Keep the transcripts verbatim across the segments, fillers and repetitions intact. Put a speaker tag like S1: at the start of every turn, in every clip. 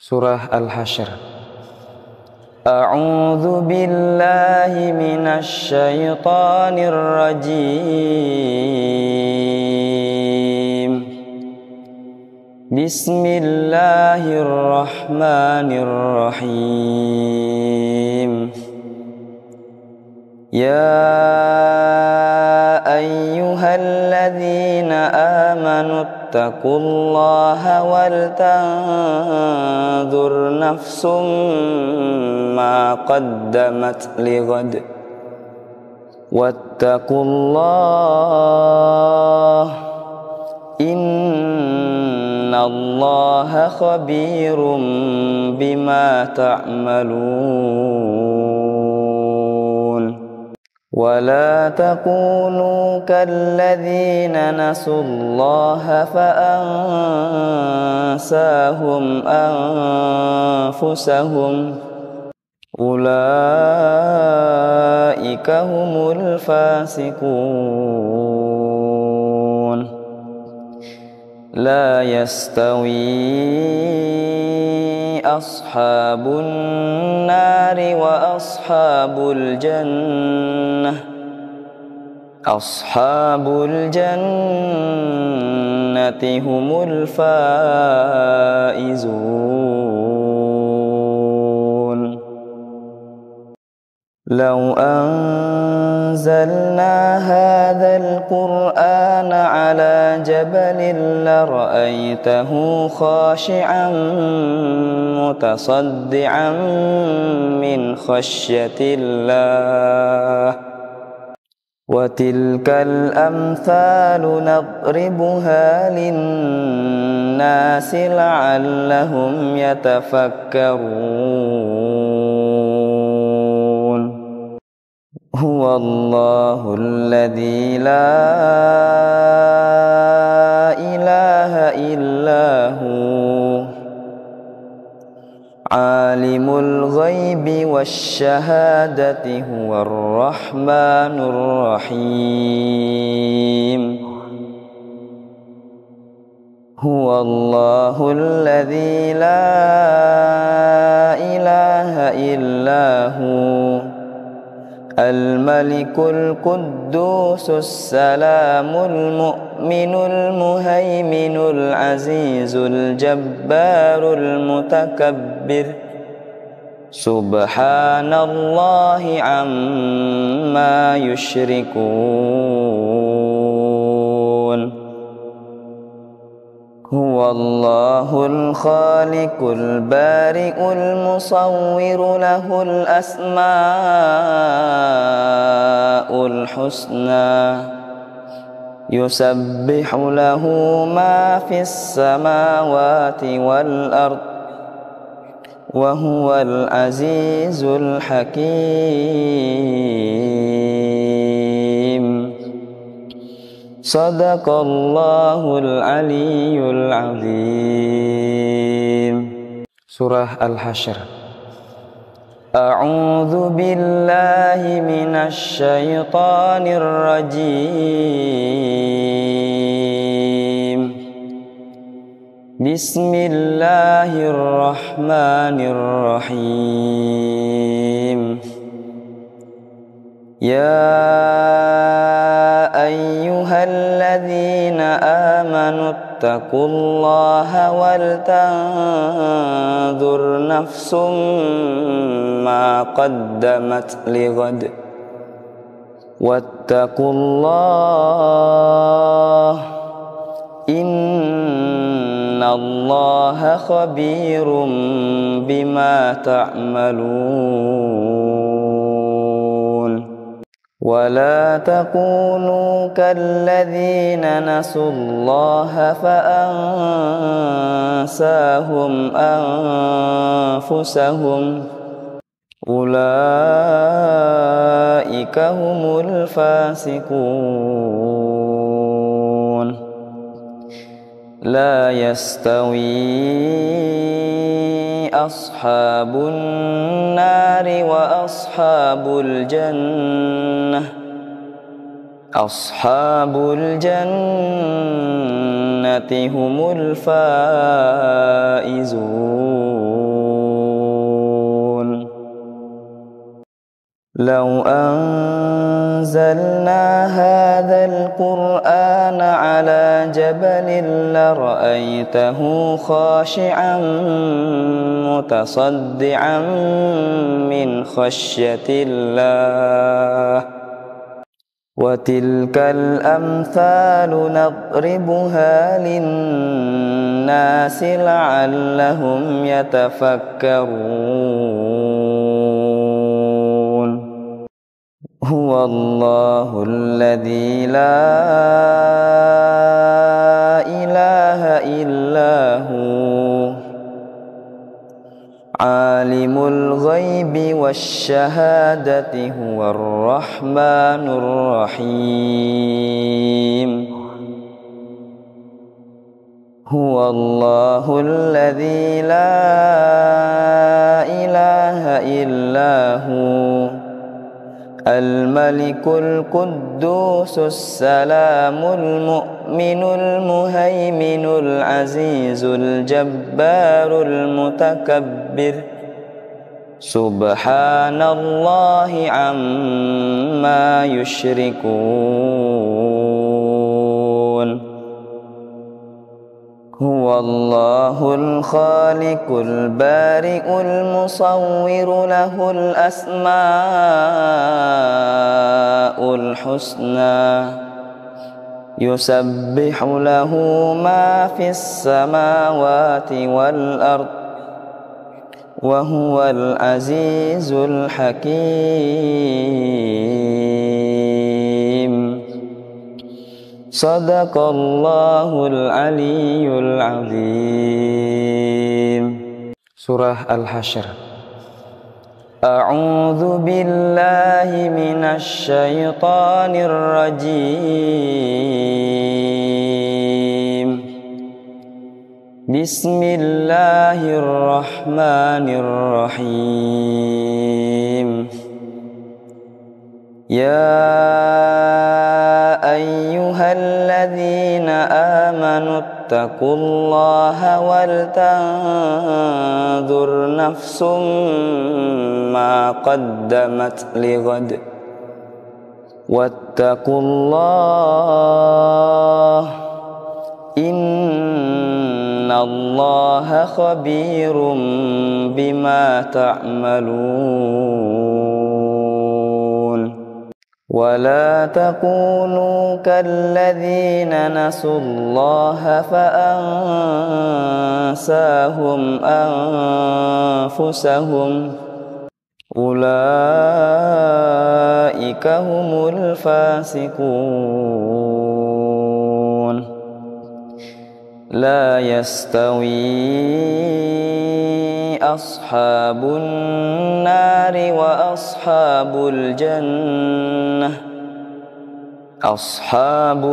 S1: Surah Al-Hasyr. A'udzu billahi minasy syaithanir rajim. Bismillahirrahmanirrahim. Ya ayyuhalladzina amanu taqullaha wal tanzur nafsum ma qaddamat lighad wattaqullaha innallaha khabirum bima ta'malun. ولا تكونوا كالذين نسوا الله فأنساهم أنفسهم أولئك هم الفاسقون. لا يستوي أصحاب النار وأصحاب الجنة أصحاب الجنة هم الفائزون. لو أنزلنا هذا القرآن على جبل لرأيته خاشعا متصدعا من خشية الله وتلك الأمثال نضربها للناس لعلهم يتفكرون. هو الله الذي لا إله إلا هو عالم الغيب والشهادة هو الرحمن الرحيم. هو الله الذي لا إله إلا هو الملك القدوس السلام المؤمن المهيمن العزيز الجبار المتكبر سبحان الله عما يشركون. هو الله الخالق البارئ المصور له الأسماء الحسنى يسبح له ما في السماوات والأرض وهو العزيز الحكيم. صدق الله العلي العظيم. Surah Al-Hasyr. A'udzu billahi minasy syaithanir rajim. Bismillahirrahmanirrahim. Ya ayyuhalladzina amanu taqullaha wal tanzur nafsum ma qaddamat lighad wattaqullaha innallaha khabirum bima ta'malun. ولا تكونوا كالذين نسوا الله فأنساهم أنفسهم أولئك هم الفاسقون. لا يستوي أصحاب النار وأصحاب الجنة أصحاب الجنة هم الفائزون. لو أنزلنا هذا القرآن على جبل لرأيته خاشعا متصدعا من خشية الله وتلك الأمثال نضربها للناس لعلهم يتفكرون هو الله الذي لا إله إلا هو عالم الغيب والشهادة هو الرحمن الرحيم هو الله الذي لا إله إلا هو الملك القدوس السلام المؤمن المهيمن العزيز الجبار المتكبر سبحان الله عما يشركون هو الله الخالق البارئ المصور له الأسماء الحسنى يسبح له ما في السماوات والأرض وهو العزيز الحكيم صدق الله العلي العظيم. Surah Al-Hasyr. A'udzu billahi minasy syaithanir rajim. Bismillahirrahmanirrahim. Ya ayyuhalladzina amanu ittaqullaha wal tanzur nafsum ma qaddamat lighad wattaqullaha innallaha khabirum bima ta'malun. ولا تكونوا كالذين نسوا الله فأنساهم أنفسهم أولئك هم الفاسقون لا يستوي أصحاب النار وأصحاب الجنة أصحاب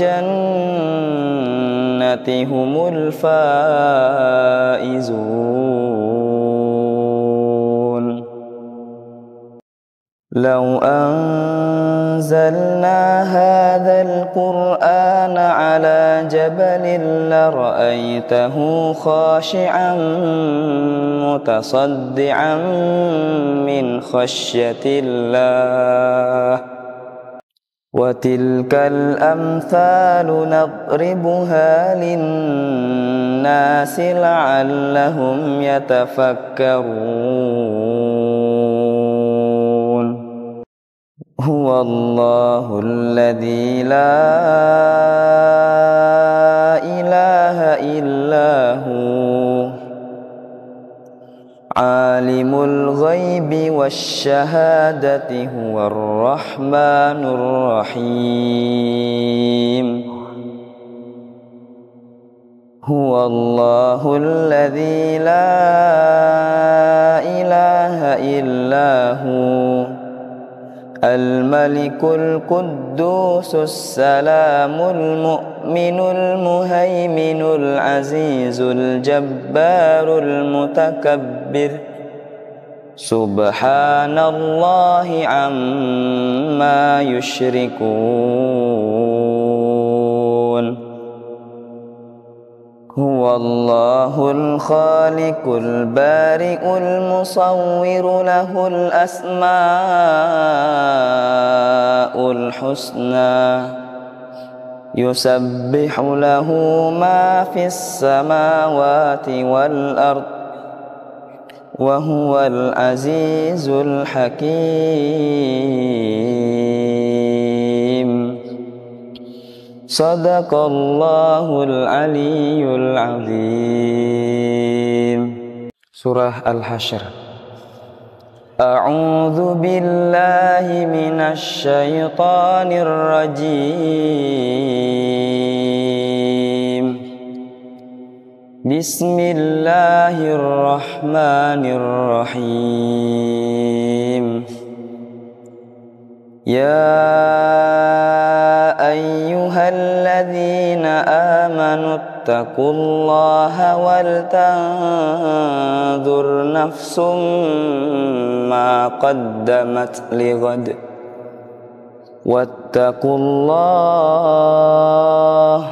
S1: الجنة هم الفائزون لو أنزلنا هذا القرآن على جبل لرأيته خاشعا متصدعا من خشية الله وتلك الأمثال نضربها للناس لعلهم يتفكرون هو الله الذي لا إله إلا هو عالم الغيب والشهادة هو الرحمن الرحيم هو الله الذي لا إله إلا هو الملك القدوس السلام المؤمن المهيمن العزيز الجبار المتكبر سبحان الله عما يشركون هو الله الخالق البارئ المصور له الأسماء الحسنى يسبح له ما في السماوات والأرض وهو العزيز الحكيم صدق الله العلي العظيم. Surah Al-Hasyr. A'udzu billahi minasy syaithanir rajim. Bismillahirrahmanirrahim. Ya ayyuhalladzina amanu ittaqullaha wal tanzur nafsum ma qaddamat lighad wattaqullah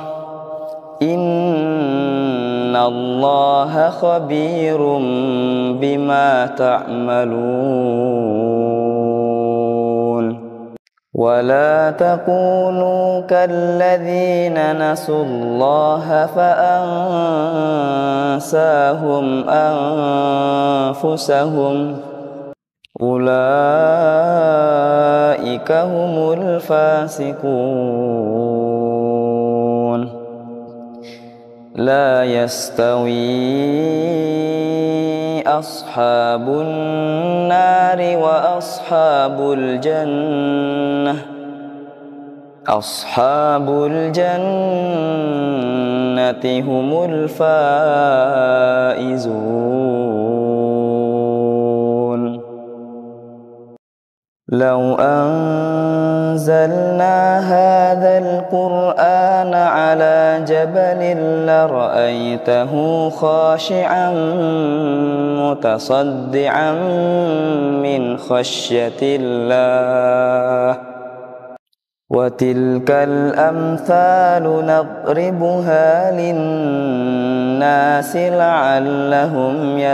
S1: innallaha khabirum bima ta'malun. ولا تكونوا كالذين نسوا الله فأنساهم أنفسهم أولئك هم الفاسقون. لا يستوي أصحاب النار وأصحاب الجنة أصحاب الجنة هم الفائزون. لو أنزلنا هذا القرآن على جبل لرأيته خاشعا متصدعا من خشية الله وتلك الأمثال نضربها للناس لعلهم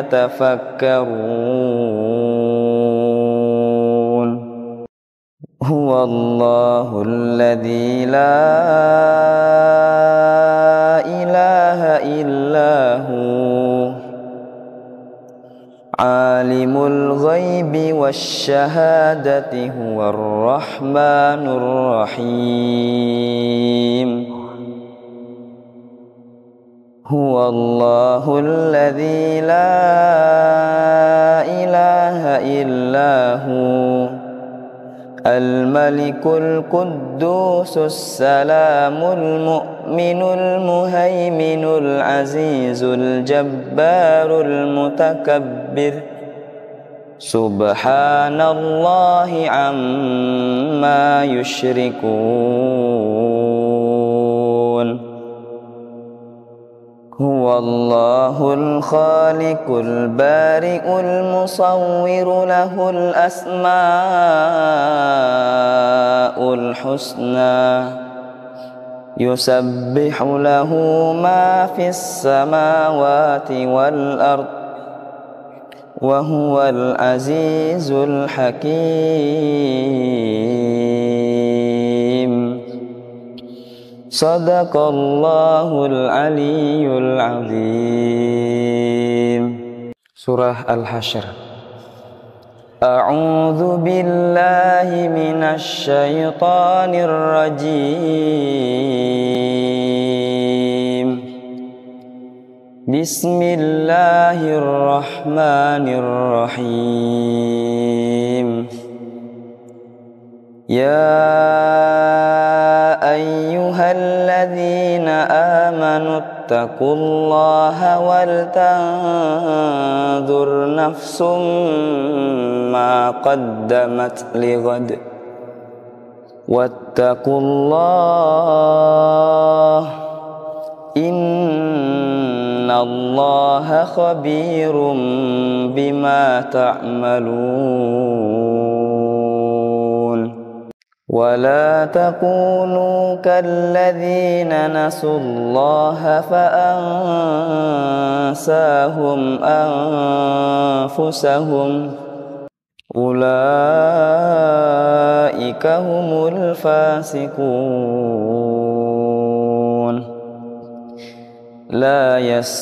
S1: يتفكرون. هو الله الذي لا إله إلا هو عالم الغيب والشهادة هو الرحمن الرحيم. هو الله الذي لا إله إلا هو الملك القدوس السلام المؤمن المهيمن العزيز الجبار المتكبر سبحان الله عما يشركون. هو الله الخالق البارئ المصور له الأسماء الحسنى يسبح له ما في السماوات والأرض وهو العزيز الحكيم صدق الله العلي العظيم. Surah Al-Hasyr. A'udzu billahi minasy syaithanir rajim. Bismillahirrahmanirrahim. Ya ayyuhalladzina amanu ittaqullaha wal tanzur nafsum ma qaddamat lighad wattaqullah innallaha khabirum bima ta'malun. ولا تكونوا كالذين نسوا الله فأنساهم أنفسهم أولئك هم الفاسقون لا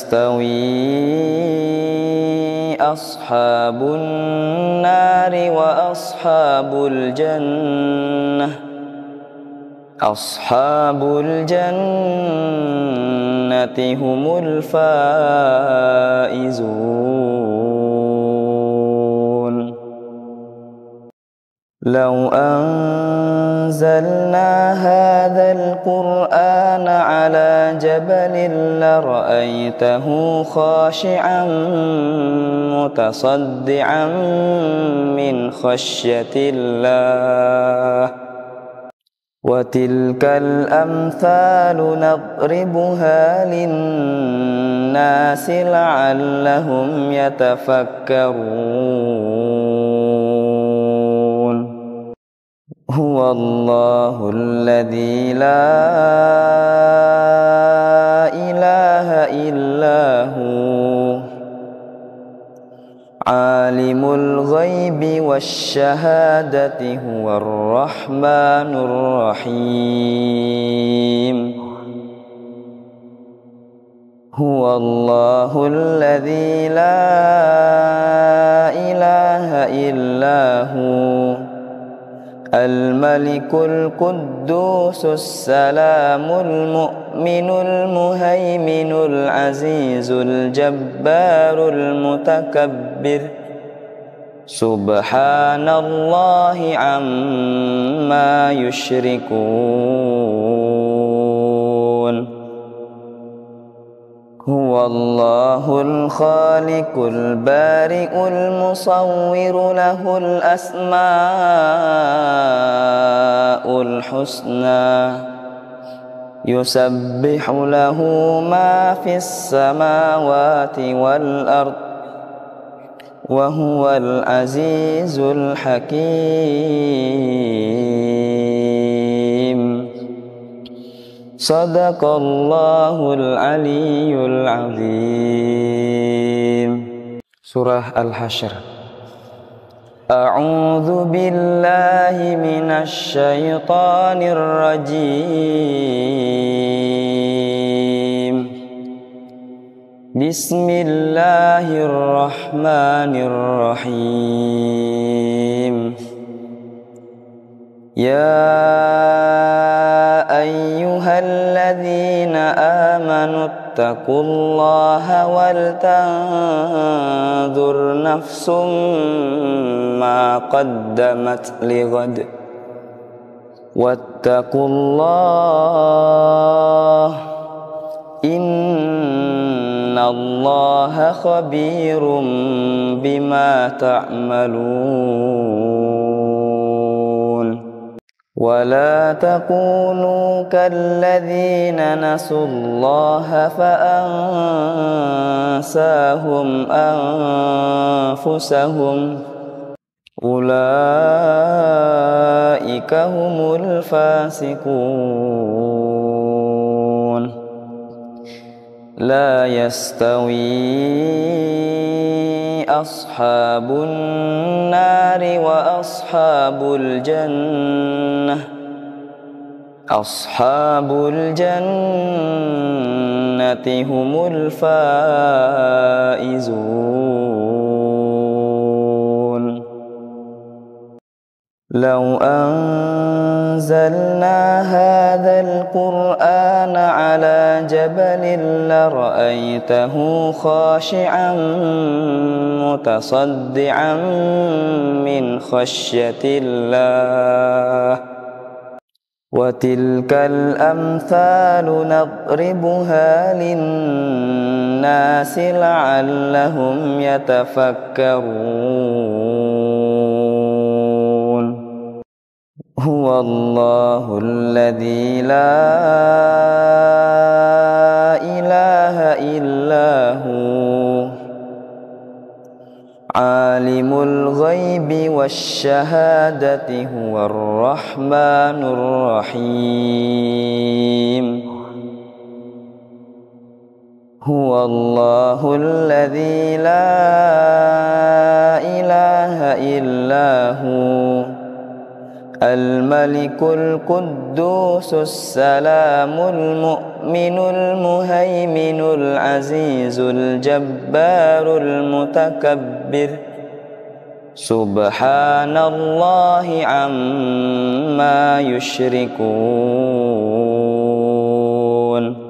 S1: يستوي أصحاب النار وأصحاب الجنة أصحاب الجنة هم الفائزون لو أنزلنا هذا القرآن على جبل لرأيته خاشعا متصدعا من خشية الله وتلك الأمثال نضربها للناس لعلهم يتفكرون هو الله الذي لا إله إلا هو عالم الغيب والشهادة هو الرحمن الرحيم هو الله الذي لا إله إلا هو الملك القدوس السلام المؤمن المهيمن العزيز الجبار المتكبر سبحان الله عما يشركون هو الله الخالق البارئ المصور له الأسماء الحسنى يسبح له ما في السماوات والأرض وهو العزيز الحكيم صدق الله العلي العظيم. Surah Al-Hasyr. A'udzu billahi minasy syaithanir rajim. Bismillahirrahmanirrahim. Ya ayyuhalladzina amanu ittaqullaha wal tanzur nafsum ma qaddamat lighad wattaqullaha innallaha khabirum bima ta'malun ولا تكونوا كالذين نسوا الله فأنساهم أنفسهم أولئك هم الفاسقون لا يستوي أصحاب النار وأصحاب الجنة أصحاب الجنة هم الفائزون لو أنزلنا هذا القرآن على جبل لرأيته خاشعا متصدعا من خشية الله وتلك الأمثال نضربها للناس لعلهم يتفكرون هو الله الذي لا إله إلا هو Alimul ghaibi wasyahadati huwar rahmanur rahim. Huwallahul ladzi la ilaha illahu al-malikul quddusus salamul mu'minul muhaiminul azizul jabbarul mutakabbir. Subhanallahi amma yushrikun.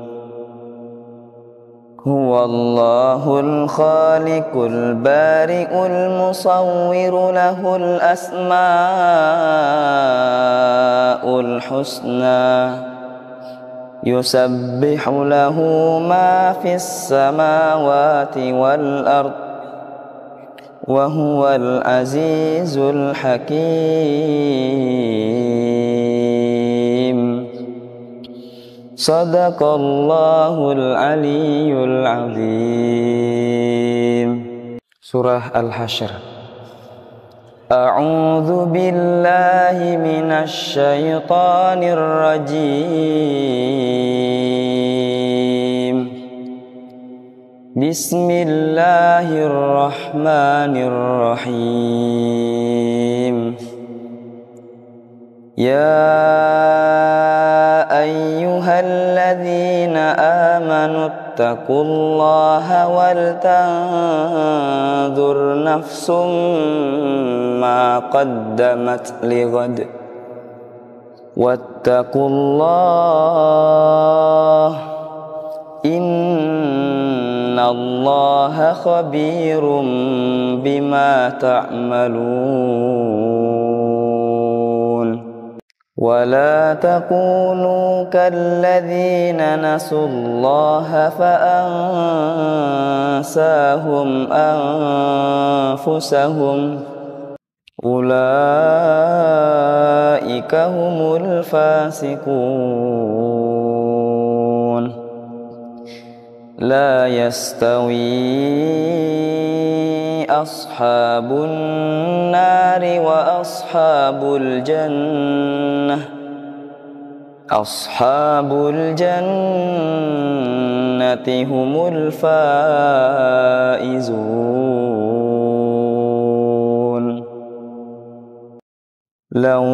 S1: Huwallahul khaliqul bari'ul musawwiru lahul asma'ul husna. Yusabbihu lahu ma fis samawati wal ard. Wa huwal azizul hakim. Sadaqallahul aliyyul azim. Surah Al-Hasyr. A'udzu billahi minasy syaithanir rajim. Bismillahirrahmanirrahim. Ya ayyuhalladzina amanu taqullaha wal tanzur nafsum ma qaddamat lighad wattaqullaha innallaha khabirum bima ta'malun. ولا تكونوا كالذين نسوا الله فأنساهم أنفسهم أولئك هم الفاسقون. لا يستوي أصحاب النار وأصحاب الجنة أصحاب الجنة هم الفائزون. لو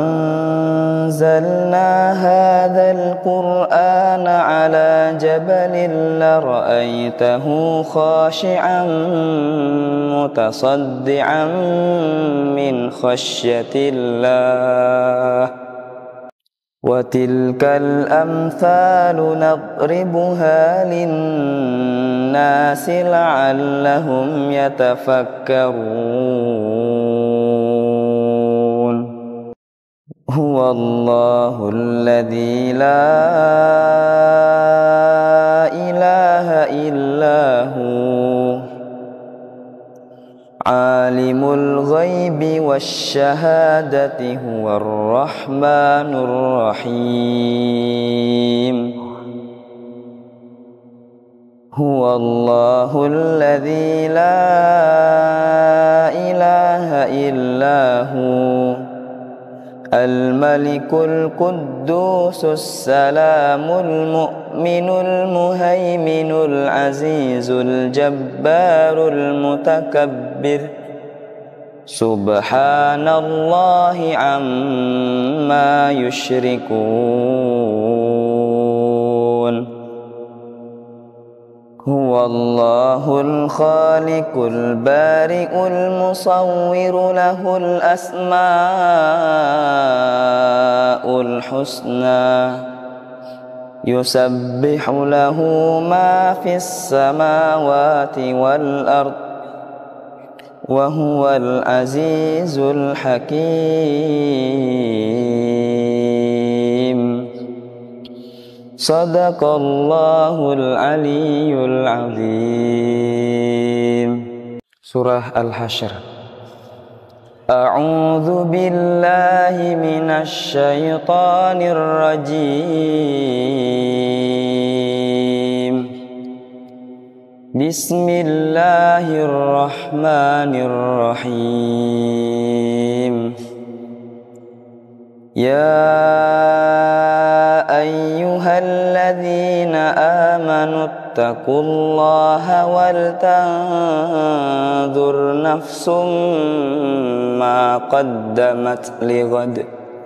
S1: أنزلنا هذا القرآن على جبل لرأيته خاشعا متصدعا من خشية الله. وتلك الأمثال نضربها للناس لعلهم يتفكرون. هو الله الذي لا إله إلا هو عالم الغيب والشهادة هو الرحمن الرحيم. هو الله الذي لا إله إلا هو الملك القدوس السلام المؤمن المهيمن العزيز الجبار المتكبر. سبحان الله عما يشركون. هو الله الخالق البارئ المصور له الأسماء الحسنى. يسبح له ما في السماوات والأرض. وهو العزيز الحكيم. Sadaqallahul aliyyul azim. Surah Al-Hasyr. A'udzu billahi minasy syaithanir rajim. Bismillahirrahmanirrahim. Ya ayyuhalladzina amanu ittaqullaha wal tanzur nafsum ma qaddamat lighad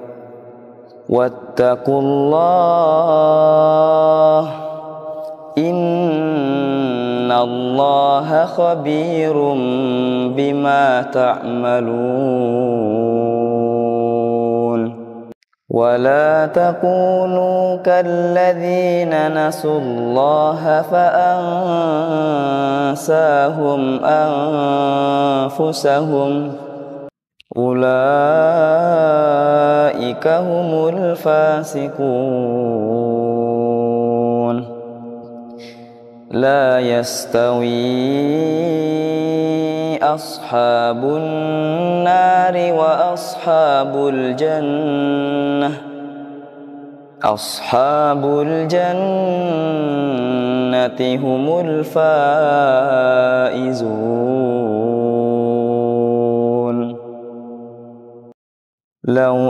S1: wattaqullah innallaha khabirum bima ta'malun. Wala takunu kalladzina nasullaha fa'ansahum anfusahum ulaika humul fasiqun. La yastawi ashabun nari wa ashabul jannah ashabul jannati humul faizun. Law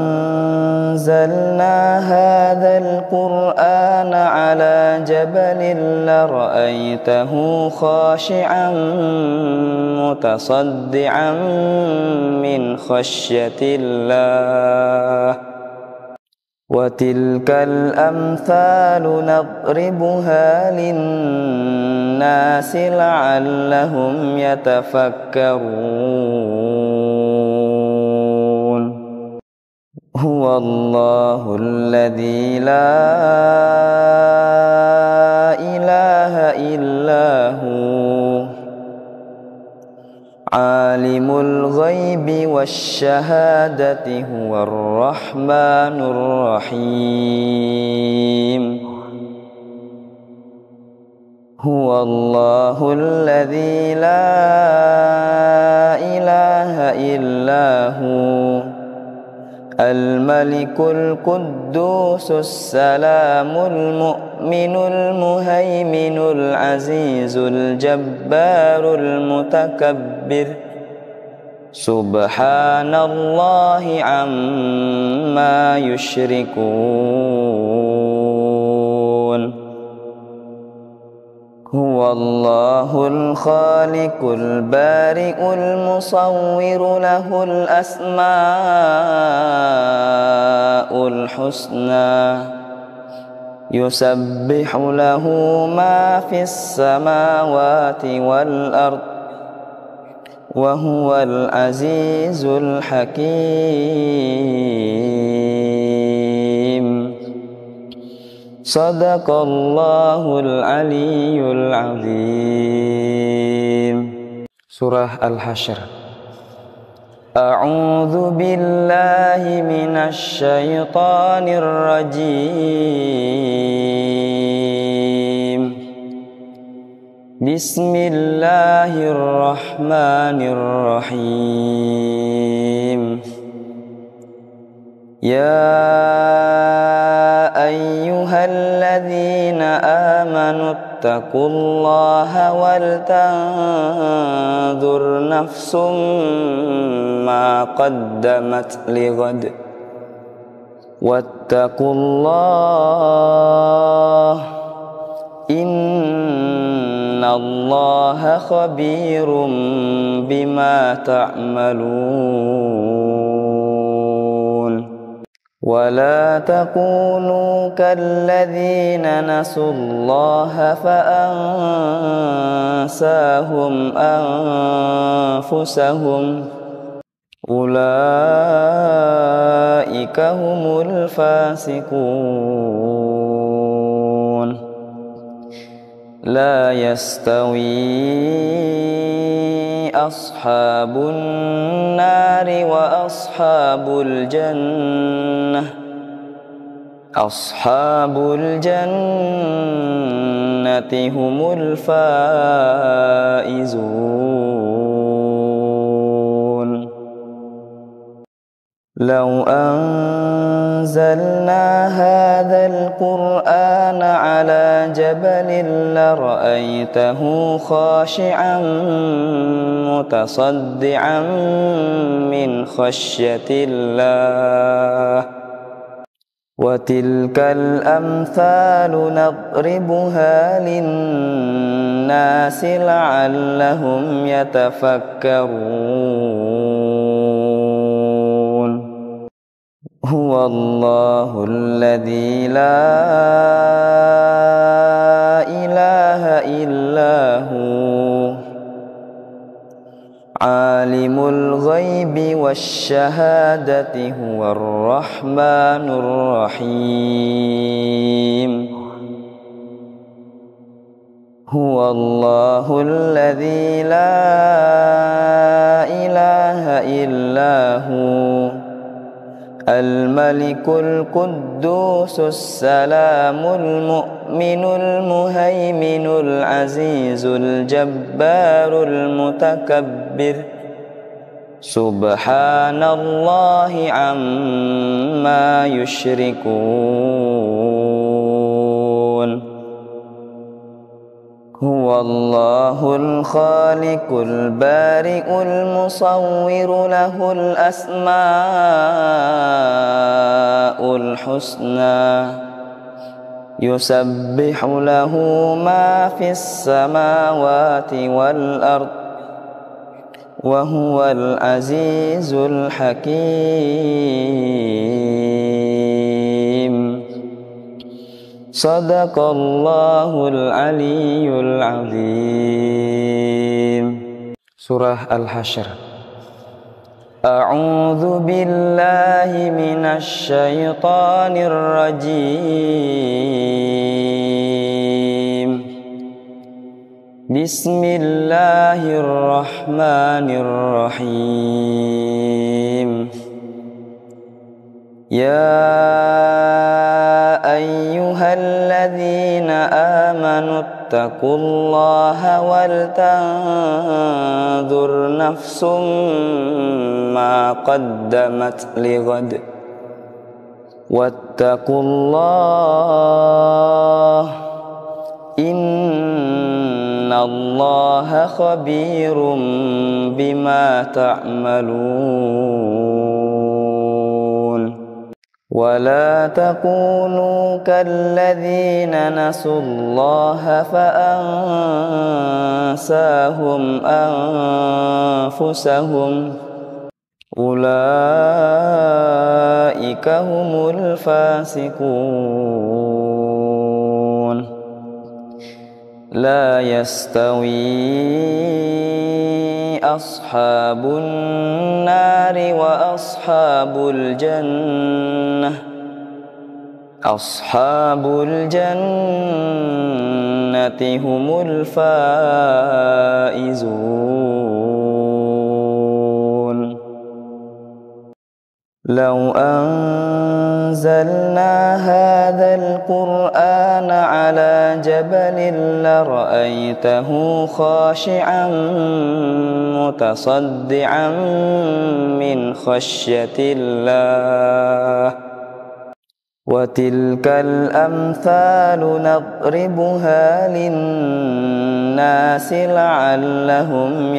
S1: anzalna hadzal qur'ana ala jabalin la ra'aitahu khashi'an mutasaddian min khasyatillah wa tilkal amthalu nadribuha linnasi la'allahum yatafakkarun. Huwallahu alladzi la ilaha illahu alimul ghaibi wasyahadati huwar rahmanur rahim. Huwallahu alladzi la ilaha illahu al-malikul quddusus salamul mu'minul muhaiminul azizul jabbarul mutakabbir subhanallahi amma yushrikun. Huwallahul khaliqul bari'ul musawwiru lahul asma'ul husna yusabbihu lahu ma fis samawati wal ard wa huwal azizul hakim. Sadaqallahul aliyyul azim. Surah Al-Hasyr. A'udzu billahi minasy syaithanir rajim. Bismillahirrahmanirrahim. Ya ayyuhalladzina amanu ittaqullaha wal tanzur nafsum ma qaddamat lighad wattaqullah innallaha khabirum bima ta'malun. Wala takunu kalladzina nasullaha fa'ansahum anfusahum ulaika humul fasiqun. La yastawi ashabun nari wa ashabul jannah ashabul jannati humul faizun. Law anzalna أنزلنا هذا القرآن على جبل لرأيته خاشعا متصدعا من خشية الله وتلك الأمثال نضربها للناس لعلهم يتفكرون هو الله الذي لا إله إلا هو عالم الغيب والشهادة هو الرحمن الرحيم هو الله الذي لا إله إلا هو الملك القدوس السلام المؤمن المهيمن العزيز الجبار المتكبر سبحان الله عما يشركون هو الله الخالق البارئ المصور له الأسماء الحسنى يسبح له ما في السماوات والأرض وهو العزيز الحكيم صدق الله العلي العظيم. Surah Al-Hasyr. A'udzu billahi minasy syaithanir rajim. Bismillahirrahmanirrahim. Ya ayyuhalladzina amanu ittaqullaha wal tanzur nafsum ma qaddamat lighad wattaqullaha innallaha khabirum bima ta'malun. ولا تكونوا كالذين نسوا الله فأنساهم أنفسهم أولئك هم الفاسقون لا يستوي أصحاب النار وأصحاب الجنة أصحاب الجنة هم الفائزون لو أنزلنا هذا القرآن على جبل لرأيته خاشعا متصدعا من خشية الله وتلك الأمثال نضربها للناس لعلهم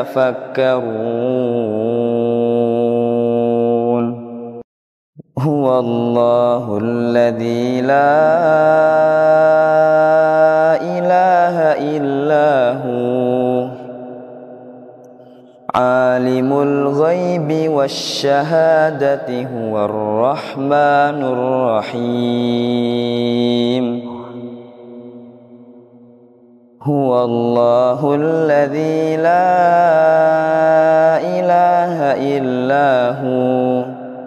S1: يتفكرون هو الله الذي لا إله إلا هو عالم الغيب والشهادة هو الرحمن الرحيم هو الله الذي لا إله إلا هو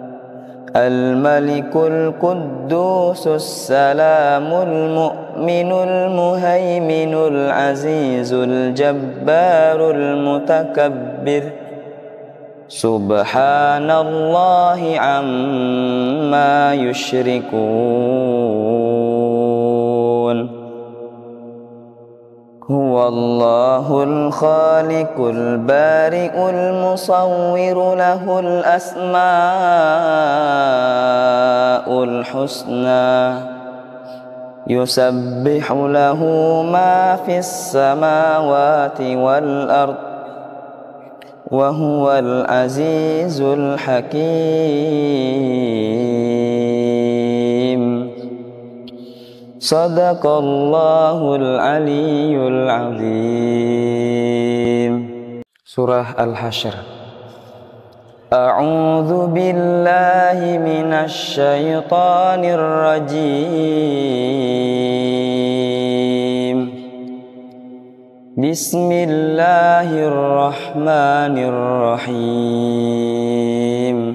S1: الملك القدوس السلام المؤمن المهيمن العزيز الجبار المتكبر سبحان الله عما يشركون هو الله الخالق البارئ المصور له الأسماء الحسنى يسبح له ما في السماوات والأرض وهو العزيز الحكيم صدق الله العلي العظيم. Surah Al-Hasyr. A'udzu billahi minasy syaithanir rajim. Bismillahirrahmanirrahim.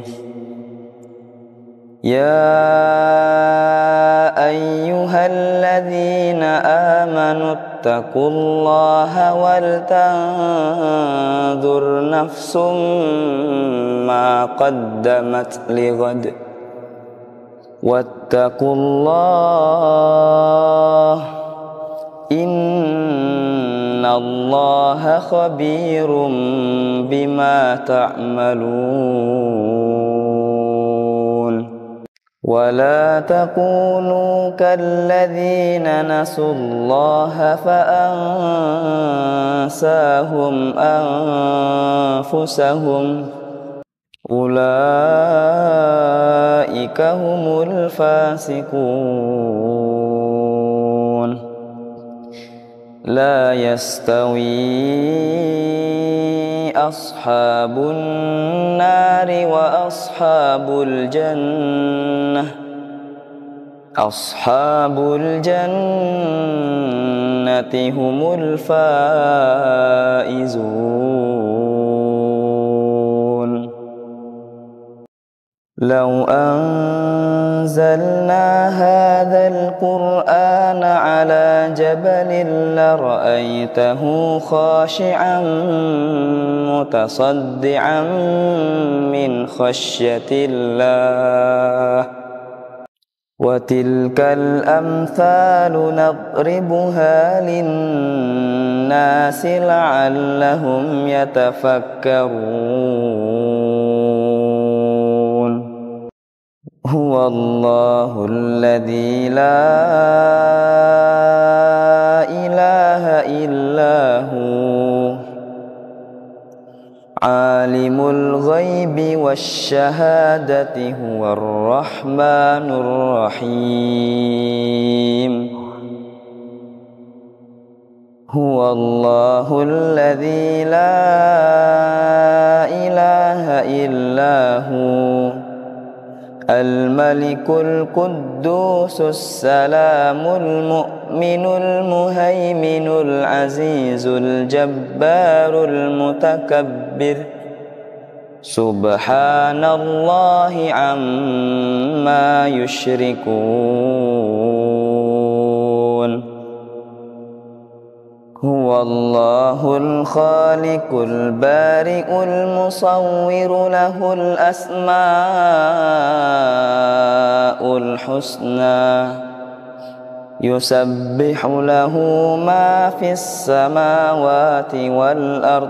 S1: Ya ayyuhalladzina amanu ittaqullaha wal tanzur nafsum ma qaddamat lighad wattaqullaha innallaha khabirum bima ta'malun. ولا تكونوا كالذين نسوا الله فأنساهم أنفسهم أولئك هم الفاسقون. لا يستوي أصحاب النار وأصحاب الجنة أصحاب الجنة هم الفائزون. لو أنزلنا هذا القرآن على جبل لرأيته خاشعا متصدعا من خشية الله وتلك الأمثال نضربها للناس لعلهم يتفكرون. هو الله الذي لا إله إلا هو عالم الغيب والشهادة هو الرحمن الرحيم. هو الله الذي لا إله إلا هو الملك القدوس السلام المؤمن المهيمن العزيز الجبار المتكبر سبحان الله عما يشركون. هو الله الخالق البارئ المصور له الأسماء الحسنى يسبح له ما في السماوات والأرض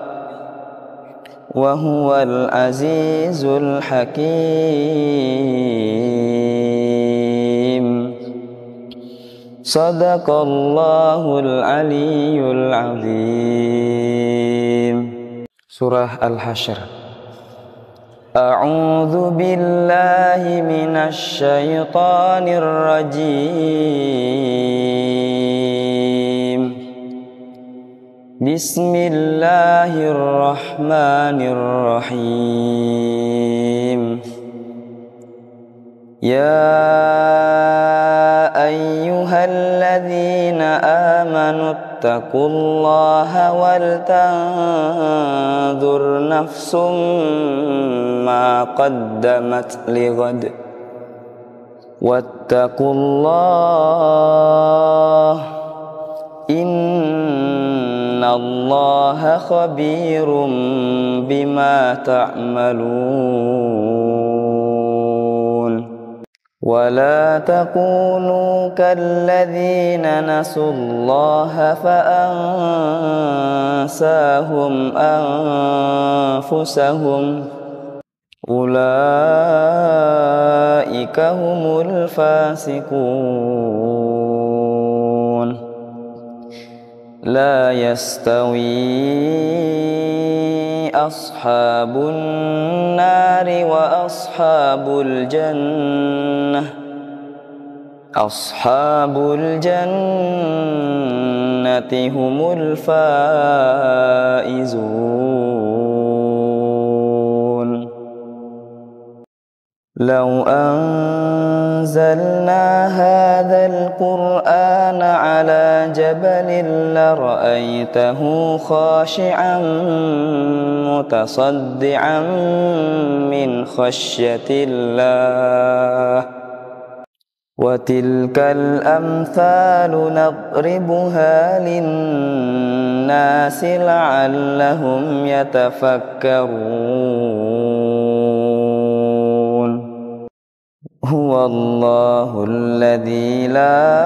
S1: وهو العزيز الحكيم صدق الله العلي العظيم. Surah Al-Hasyr. A'udzu billahi minasy syaithanir rajim. Bismillahirrahmanirrahim. Ya ayyuhalladzina amanu ittaqullaha wal tanzur nafsum ma qaddamat lighad wattaqullaha innallaha khabirum bima ta'malun. ولا تكونوا كالذين نسوا الله فأنساهم أنفسهم أولئك هم الفاسقون لا يستوي أصحاب النار وأصحاب الجنة أصحاب الجنة هم الفائزون لو أنزلنا هذا القرآن على جبل لرأيته خاشعا متصدعا من خشية الله وتلك الأمثال نضربها للناس لعلهم يتفكرون هو الله الذي لا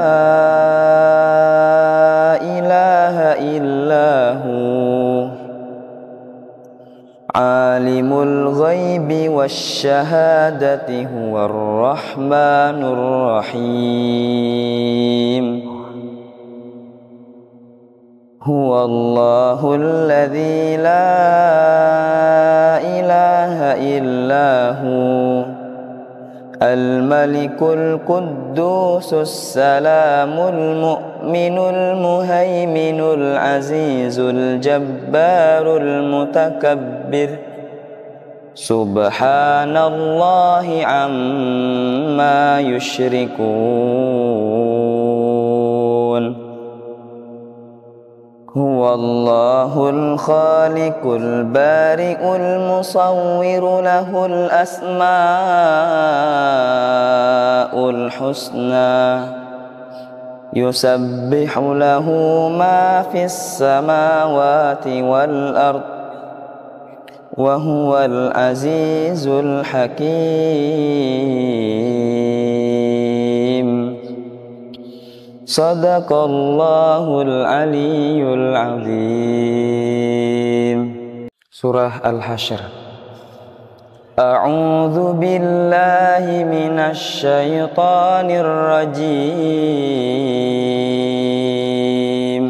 S1: إله إلا هو عالم الغيب والشهادة هو الرحمن الرحيم هو الله الذي لا إله إلا هو الملك القدوس السلام المؤمن المهيمن العزيز الجبار المتكبر سبحان الله عما يشركون هو الله الخالق البارئ المصور له الأسماء الحسنى يسبح له ما في السماوات والأرض وهو العزيز الحكيم صدق الله العلي العظيم. Surah Al-Hasyr. A'udzu billahi minasy syaithanir rajim.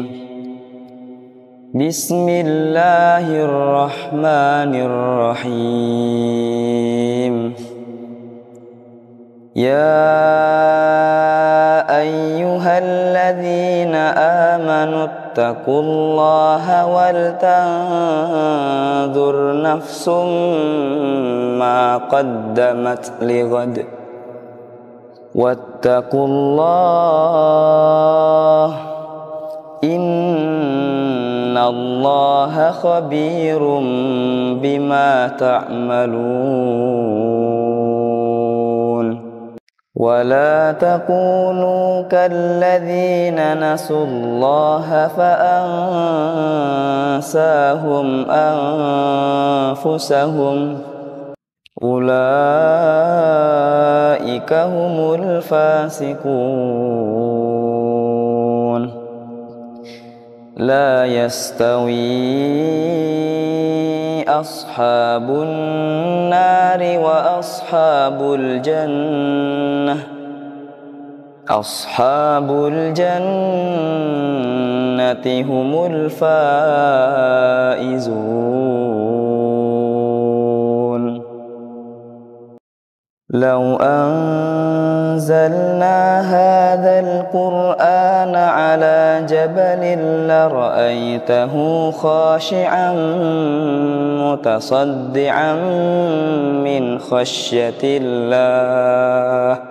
S1: Bismillahirrahmanirrahim. Ya ayyuhalladzina amanu ittaqullaha wal tanzur nafsum ma qaddamat lighad wattaqullaha innallaha khabirum bima ta'malun ولا تكونوا كالذين نسوا الله فأنساهم أنفسهم أولئك هم الفاسقون لا يستوي أصحاب النار وأصحاب الجنة أصحاب الجنة هم الفائزون لو أنزلنا هذا القرآن على جبل لرأيته خاشعا متصدعا من خشية الله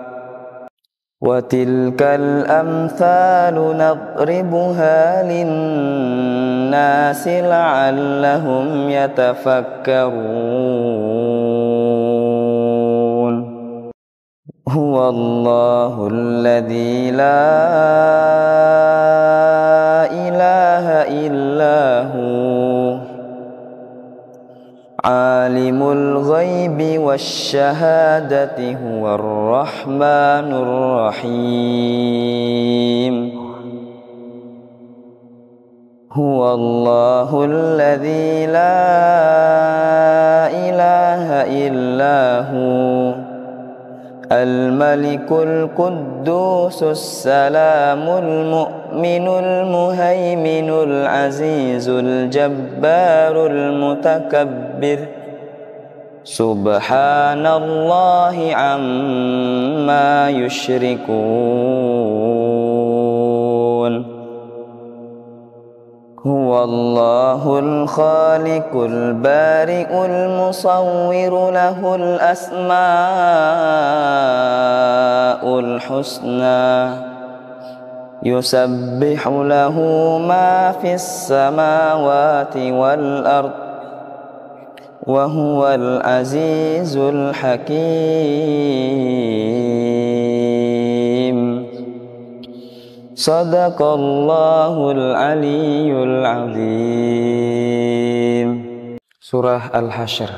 S1: وتلك الأمثال نضربها للناس لعلهم يتفكرون هو الله الذي لا إله إلا هو Alimul ghaibi wasyahadati huwar rahmanur rahim. Huwallahul ladzi la ilaha illahu al-malikul quddusus salamul mu'minul muhaiminul azizul jabbarul mutakabbir. Subhanallahi amma yushrikun. Huwallahul khaliqul bari'ul musawwiru lahul asma'ul husna. Yusabbihu lahu ma fis samawati wal ard. Wa huwal azizul hakim. Sadaqallahul aliyyul azim. Surah Al-Hasyr.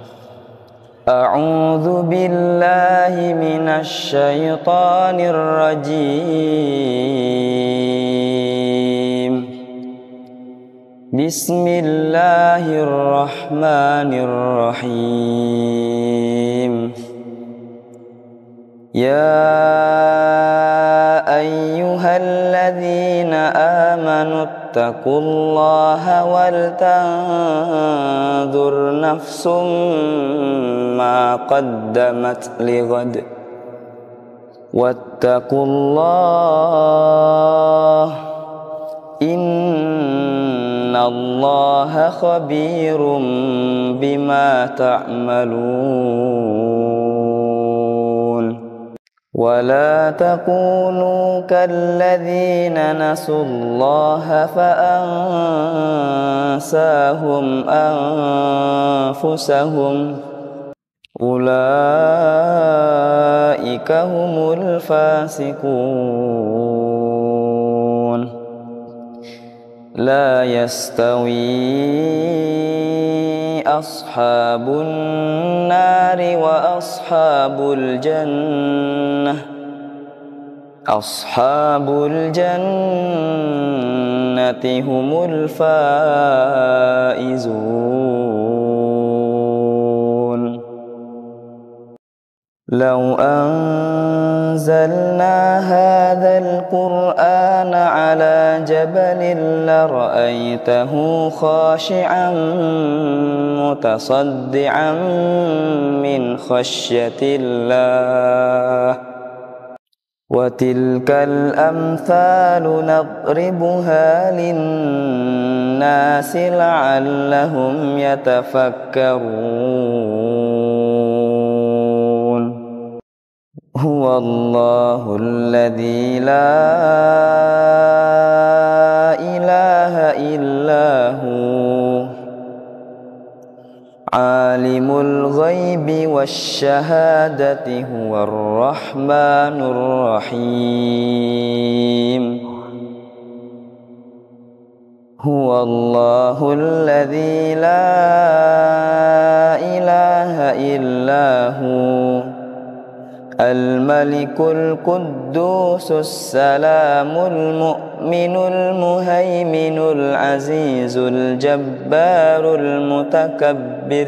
S1: A'udzu billahi minasy syaithanir rajim. Bismillahirrahmanirrahim. Ya ayyuhalladzina amanu taqullaha wal tanzur nafsum ma qaddamat lighad wattaqullaha innallaha khabirum bima ta'malun. ولا تكونوا كالذين نسوا الله فأنساهم أنفسهم أولئك هم الفاسقون. لا يستوي أصحاب النار وأصحاب الجنة أصحاب الجنة هم الفائزون. لو أنزلنا هذا القرآن على جبل لرأيته خاشعا متصدعا من خشية الله. وتلك الأمثال نضربها للناس لعلهم يتفكرون. هو الله الذي لا إله إلا هو عالم الغيب والشهادة هو الرحمن الرحيم. هو الله الذي لا إله إلا هو الملك القدوس السلام المؤمن المهيمن العزيز الجبار المتكبر.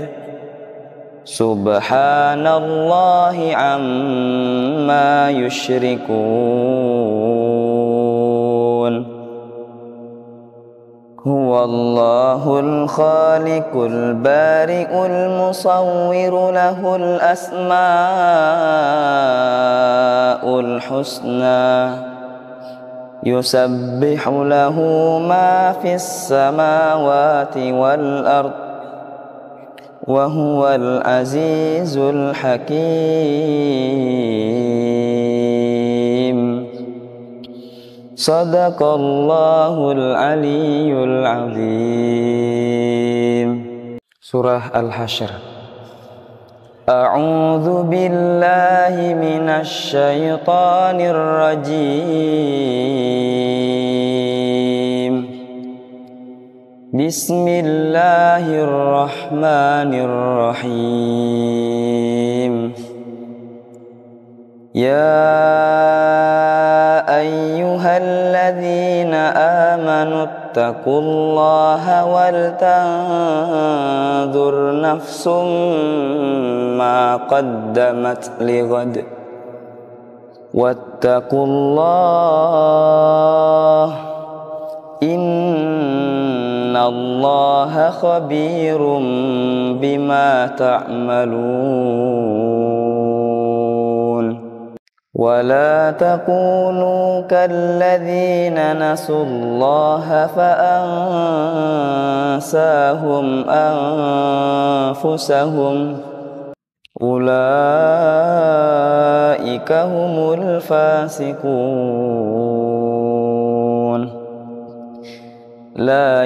S1: سبحان الله عما يشركون. هو الله الخالق البارئ المصور له الأسماء الحسنى. يسبح له ما في السماوات والأرض وهو العزيز الحكيم. Sadaqallahul aliyyul azim. Surah Al-Hasyr. A'udzu billahi minasy syaithanir rajim. Bismillahirrahmanirrahim. Ya ayyuhalladzina amanu ittaqullaha wal tanzur nafsum ma qaddamat lighad wattaqullah innallaha khabirum bima ta'malun. Wala takunu kalladzina nasullaha fa'ansahum anfusahum ulaika humul fasiqun. La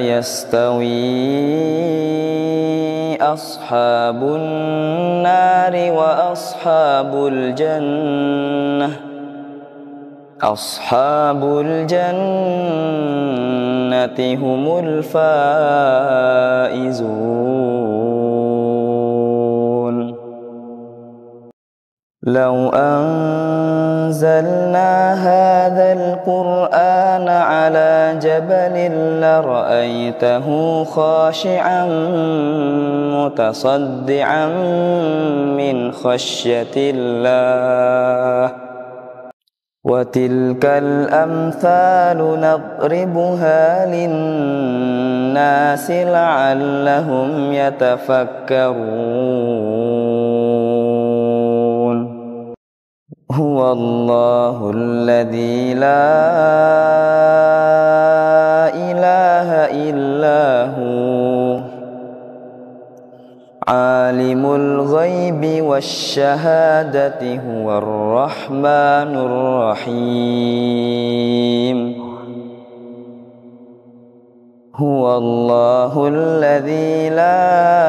S1: yastawi ashabun nari wa ashabul jannah ashabul jannati humul faizun. Law anzalna hadzal qur'ana ala jabalin la ra'aitahu khashi'an mutasaddian min khasyatillah. Wa tilkal amthalu nadribuha linnasi la'allahum yatafakkarun. Huwallahu alladzi la ilaha illahu alimul ghaibi wasyahadati huwar rahmanur rahim. Huwallahu alladzi la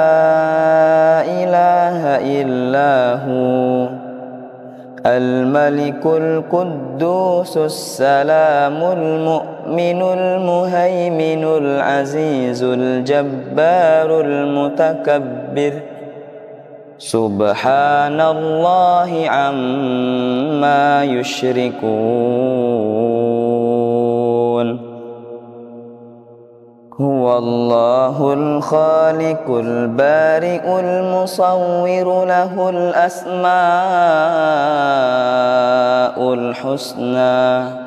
S1: ilaha illahu al-malikul quddusus salamul mu'minul muhaiminul azizul jabbarul mutakabbir. Subhanallahi amma yushrikun. Huwallahul khaliqul bari'ul musawwiru lahul asma'ul husna.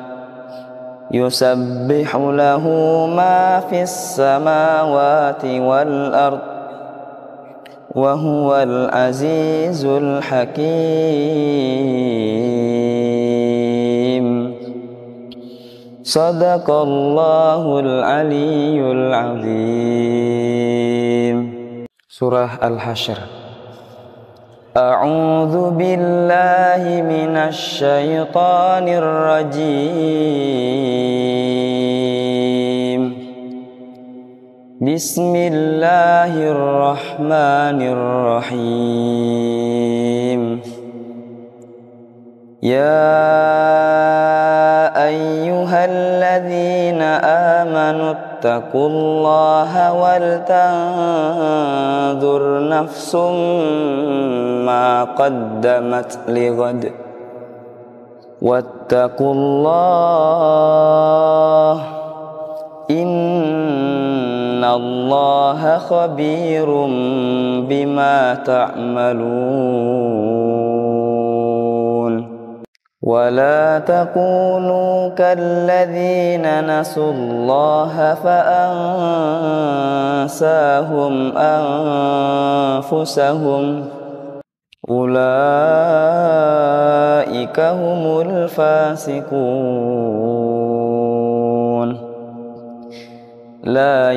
S1: Yusabbihu lahu ma fis samawati wal ard wa huwal azizul hakim. Sadaqallahul aliyyul azim. Surah Al-Hasyr. A'udzu billahi minasy syaithanir rajim. Bismillahirrahmanirrahim. Ya ayyuhalladzina amanu ittaqullaha wal tanzur nafsum ma qaddamat lighad wattaqullah innallaha khabirum bima ta'malun. Wala takunu kalladzina nasullaha fa'ansahum anfusahum ulaika humul fasiqun. La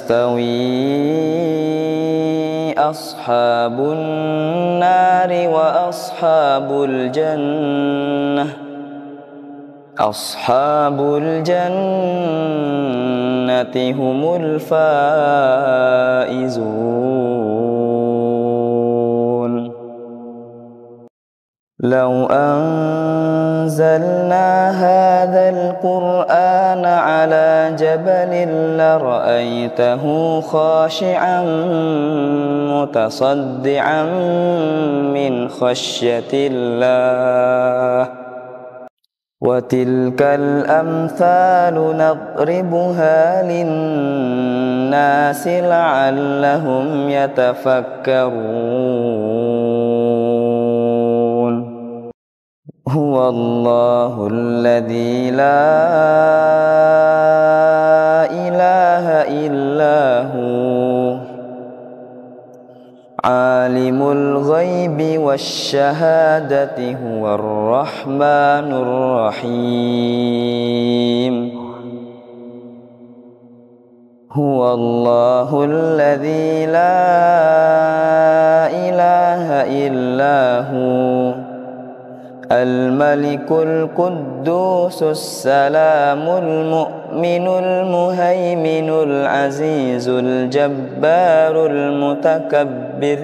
S1: yastawi ashabun nari wa ashabul jannah ashabul jannati humul faizun. لو أنزلنا هذا القرآن على جبل لرأيته خاشعا متصدعا من خشية الله وتلك الأمثال نضربها للناس لعلهم يتفكرون هو الله الذي لا إله إلا هو عالم الغيب والشهادة هو الرحمن الرحيم هو الله الذي لا إله إلا هو الملك القدوس السلام المؤمن المهيمن العزيز الجبار المتكبر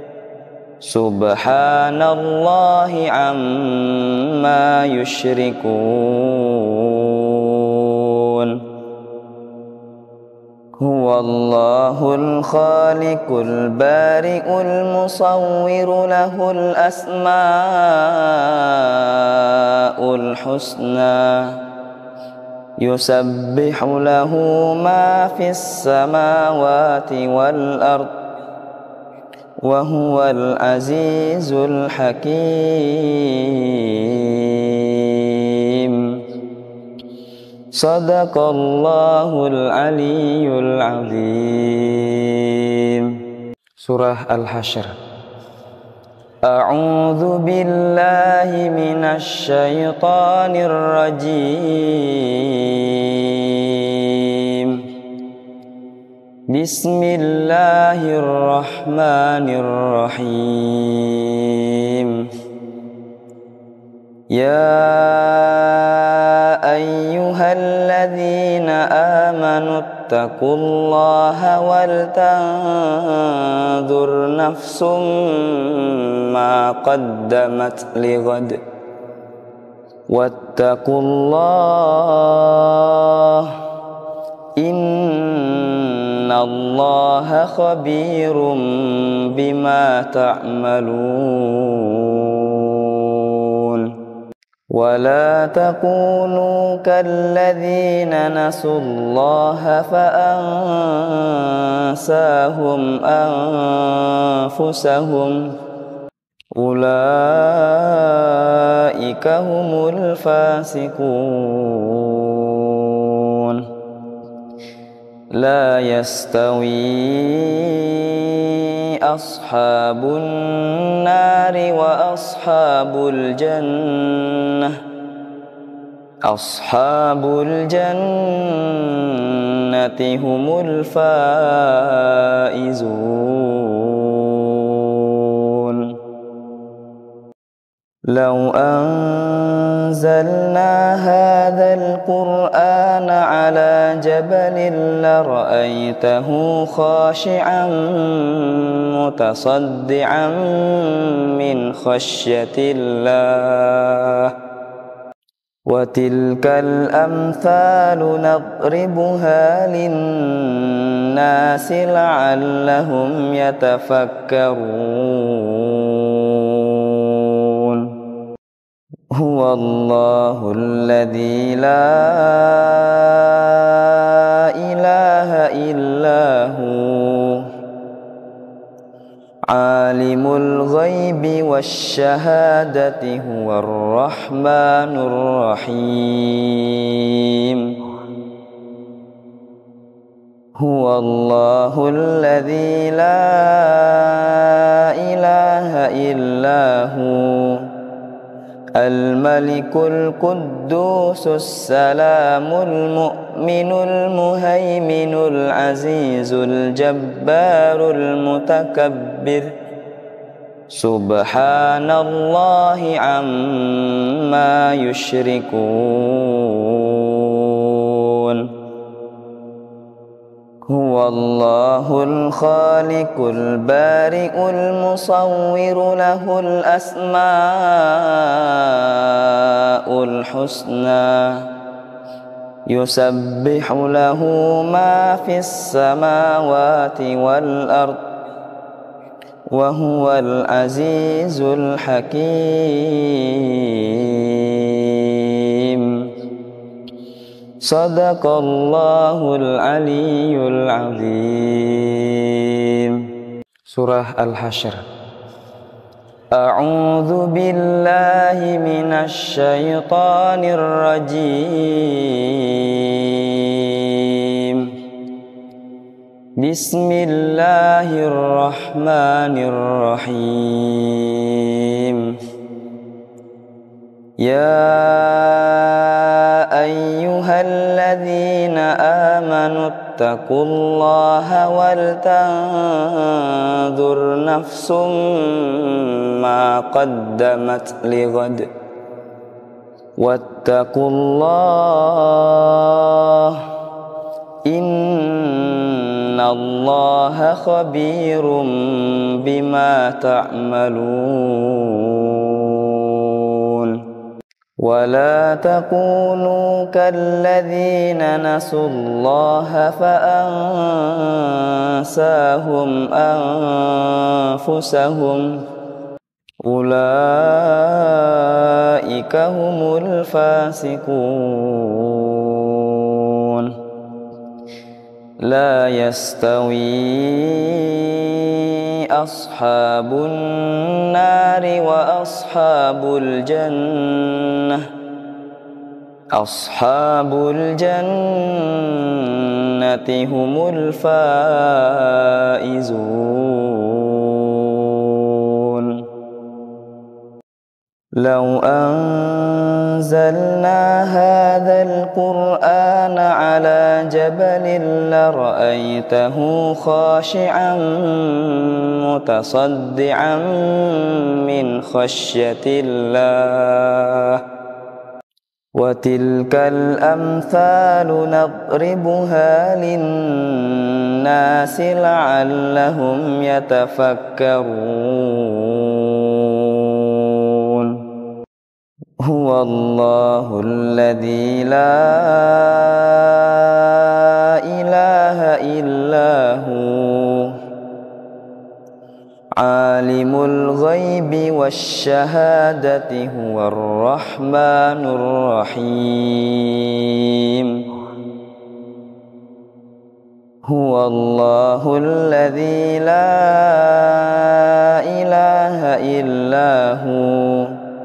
S1: سبحان الله عما يشركون هو الله الخالق البارئ المصور له الأسماء الحسنى يسبح له ما في السماوات والأرض وهو العزيز الحكيم صدق الله العلي العظيم. Surah Al-Hasyr. A'udzu billahi minasy syaithanir rajim. Bismillahirrahmanirrahim. Ya ayyuhalladzina amanu ittaqullaha wal tanzur nafsum ma qaddamat lighad wattaqullaha innallaha khabirum bima ta'malun. ولا تكونوا كالذين نسوا الله فأنساهم أنفسهم أولئك هم الفاسقون لا يستوي أصحاب النار وأصحاب الجنة أصحاب الجنة هم الفائزون لو أنزلنا هذا القرآن على جبل لرأيته خاشعا متصدعا من خشية الله وتلك الأمثال نضربها للناس لعلهم يتفكرون هو الله الذي لا إله إلا هو عالم الغيب والشهادة هو الرحمن الرحيم هو الله الذي لا إله إلا هو الملك القدوس السلام المؤمن المهيمن العزيز الجبار المتكبر سبحان الله عما يشركون هو الله الخالق البارئ المصور له الأسماء الحسنى يسبح له ما في السماوات والأرض وهو العزيز الحكيم صدق الله العلي العظيم. Surah Al-Hasyr. A'udzu billahi minasy syaithanir rajim. Bismillahirrahmanirrahim. Ya ayyuhalladzina amanu ittaqullaha wal tanzur nafsum ma qaddamat lighad wattaqullaha innallaha khabirum bima ta'malun. ولا تكونوا كالذين نسوا الله فأنساهم أنفسهم أولئك هم الفاسقون. لا يستوي أصحاب النار وأصحاب الجنة أصحاب الجنة هم الفائزون. لو أنزلنا هذا القرآن على جبل لرأيته خاشعا متصدعا من خشية الله وتلك الأمثال نضربها للناس لعلهم يتفكرون. هو الله الذي لا إله إلا هو عالم الغيب والشهادة هو الرحمن الرحيم. هو الله الذي لا إله إلا هو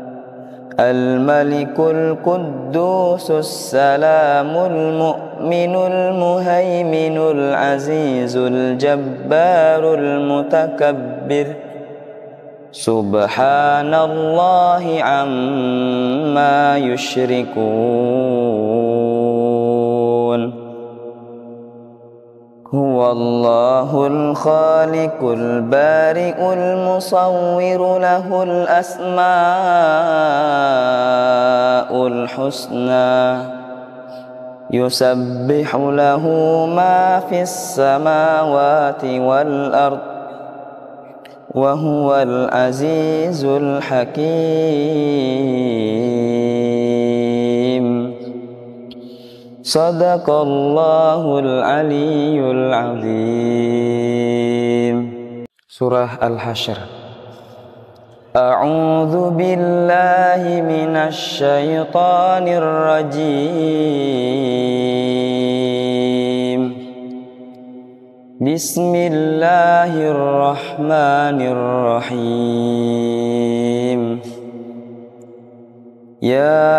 S1: الملك القدوس السلام المؤمن المهيمن العزيز الجبار المتكبر سبحان الله عما يشركون. هو الله الخالق البارئ المصور له الأسماء الحسنى يسبح له ما في السماوات والأرض وهو العزيز الحكيم صدق الله العلي العظيم. Surah Al-Hasyr. A'udzu billahi minasy syaithanir rajim. Bismillahirrahmanirrahim. Ya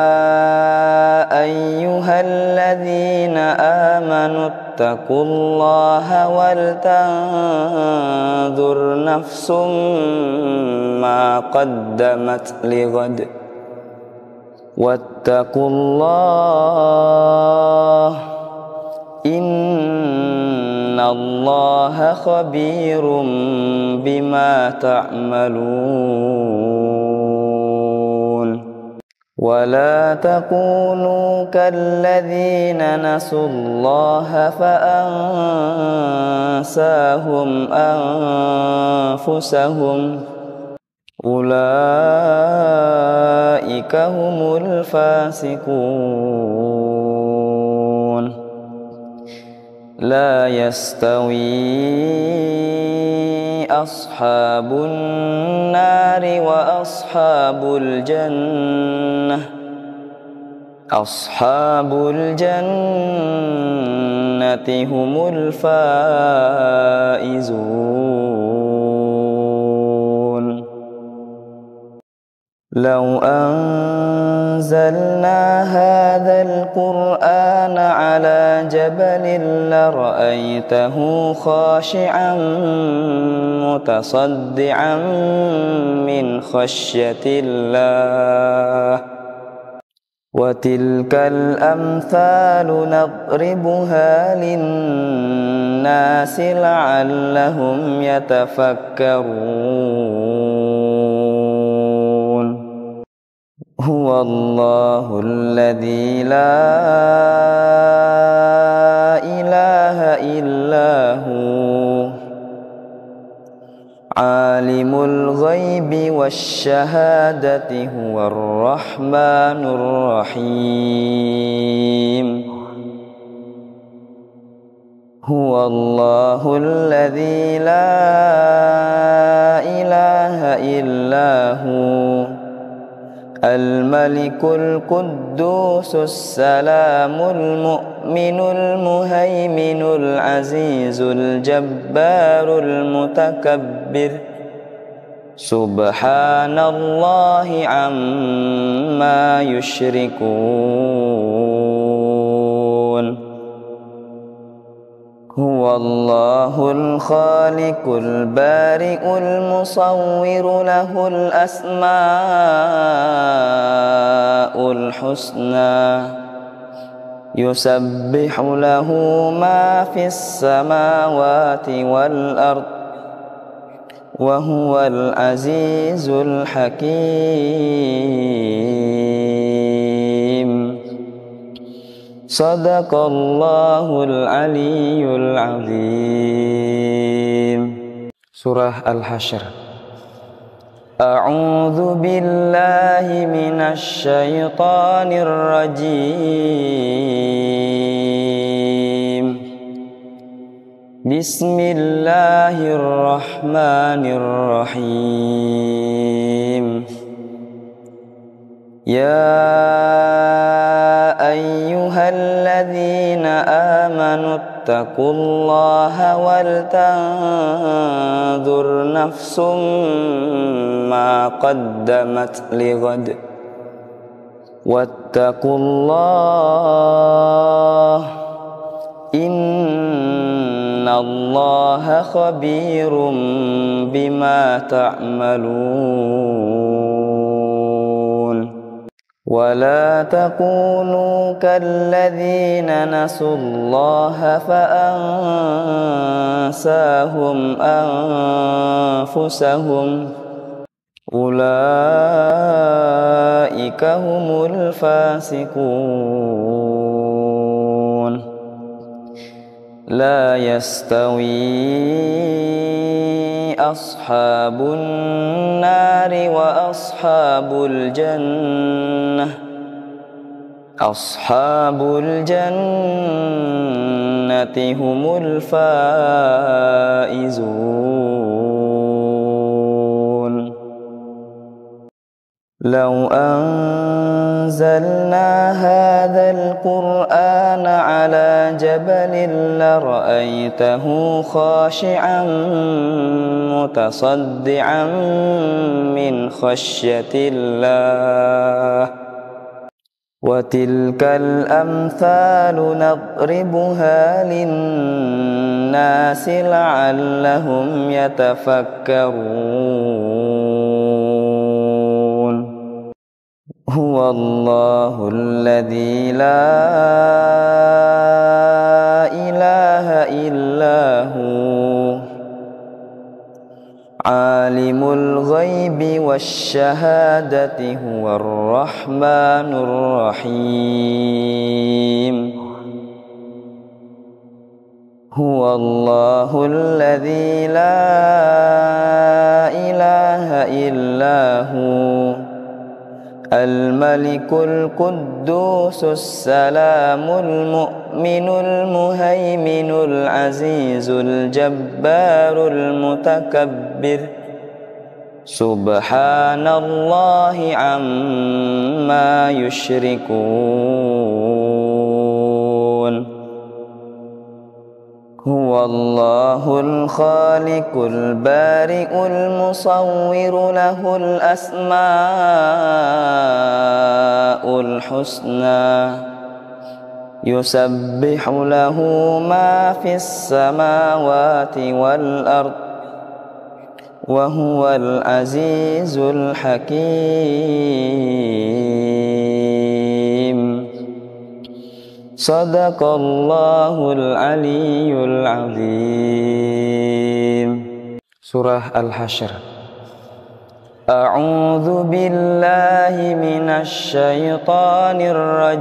S1: ayyuhalladzina amanu ittaqullaha wal tanzur nafsum ma qaddamat lighad wattaqullaha innallaha khabirum bima ta'malun. ولا تكونوا كالذين نسوا الله فأنساهم أنفسهم أولئك هم الفاسقون لا يستوي أصحاب النار وأصحاب الجنة أصحاب الجنة هم الفائزون لو أنزلنا هذا القرآن على جبل لرأيته خاشعا متصدعا من خشية الله وتلك الأمثال نضربها للناس لعلهم يتفكرون هو الله الذي لا إله إلا هو عالم الغيب والشهادة هو الرحمن الرحيم هو الله الذي لا إله إلا هو الملك القدوس السلام المؤمن المهيمن العزيز الجبار المتكبر سبحان الله عما يشركون هو الله الخالق البارئ المصور له الأسماء الحسنى يسبح له ما في السماوات والأرض وهو العزيز الحكيم صدق الله العلي العظيم. Surah Al-Hasyr. A'udzu billahi minasy syaithanir rajim. Bismillahirrahmanirrahim. Ya ayyuhalladzina amanu ittaqullaha wal tanzur nafsum ma qaddamat lighad wattaqullaha innallaha khabirum bima ta'malun ولا تكونوا كالذين نسوا الله فأنساهم أنفسهم أولئك هم الفاسقون لا يستوي أصحاب النار وأصحاب الجنة أصحاب الجنة هم الفائزون لو أنزلنا هذا القرآن على جبل لرأيته خاشعا متصدعا من خشية الله وتلك الأمثال نضربها للناس لعلهم يتفكرون هو الله الذي لا إله إلا هو عالم الغيب والشهادة هو الرحمن الرحيم هو الله الذي لا إله إلا هو الملك القدوس السلام المؤمن المهيمن العزيز الجبار المتكبر سبحان الله عما يشركون هو الله الخالق البارئ المصور له الأسماء الحسنى يسبح له ما في السماوات والأرض وهو العزيز الحكيم صدق الله العلي العظيم. Surah Al-Hasyr. A'udzu billahi minasy syaithanir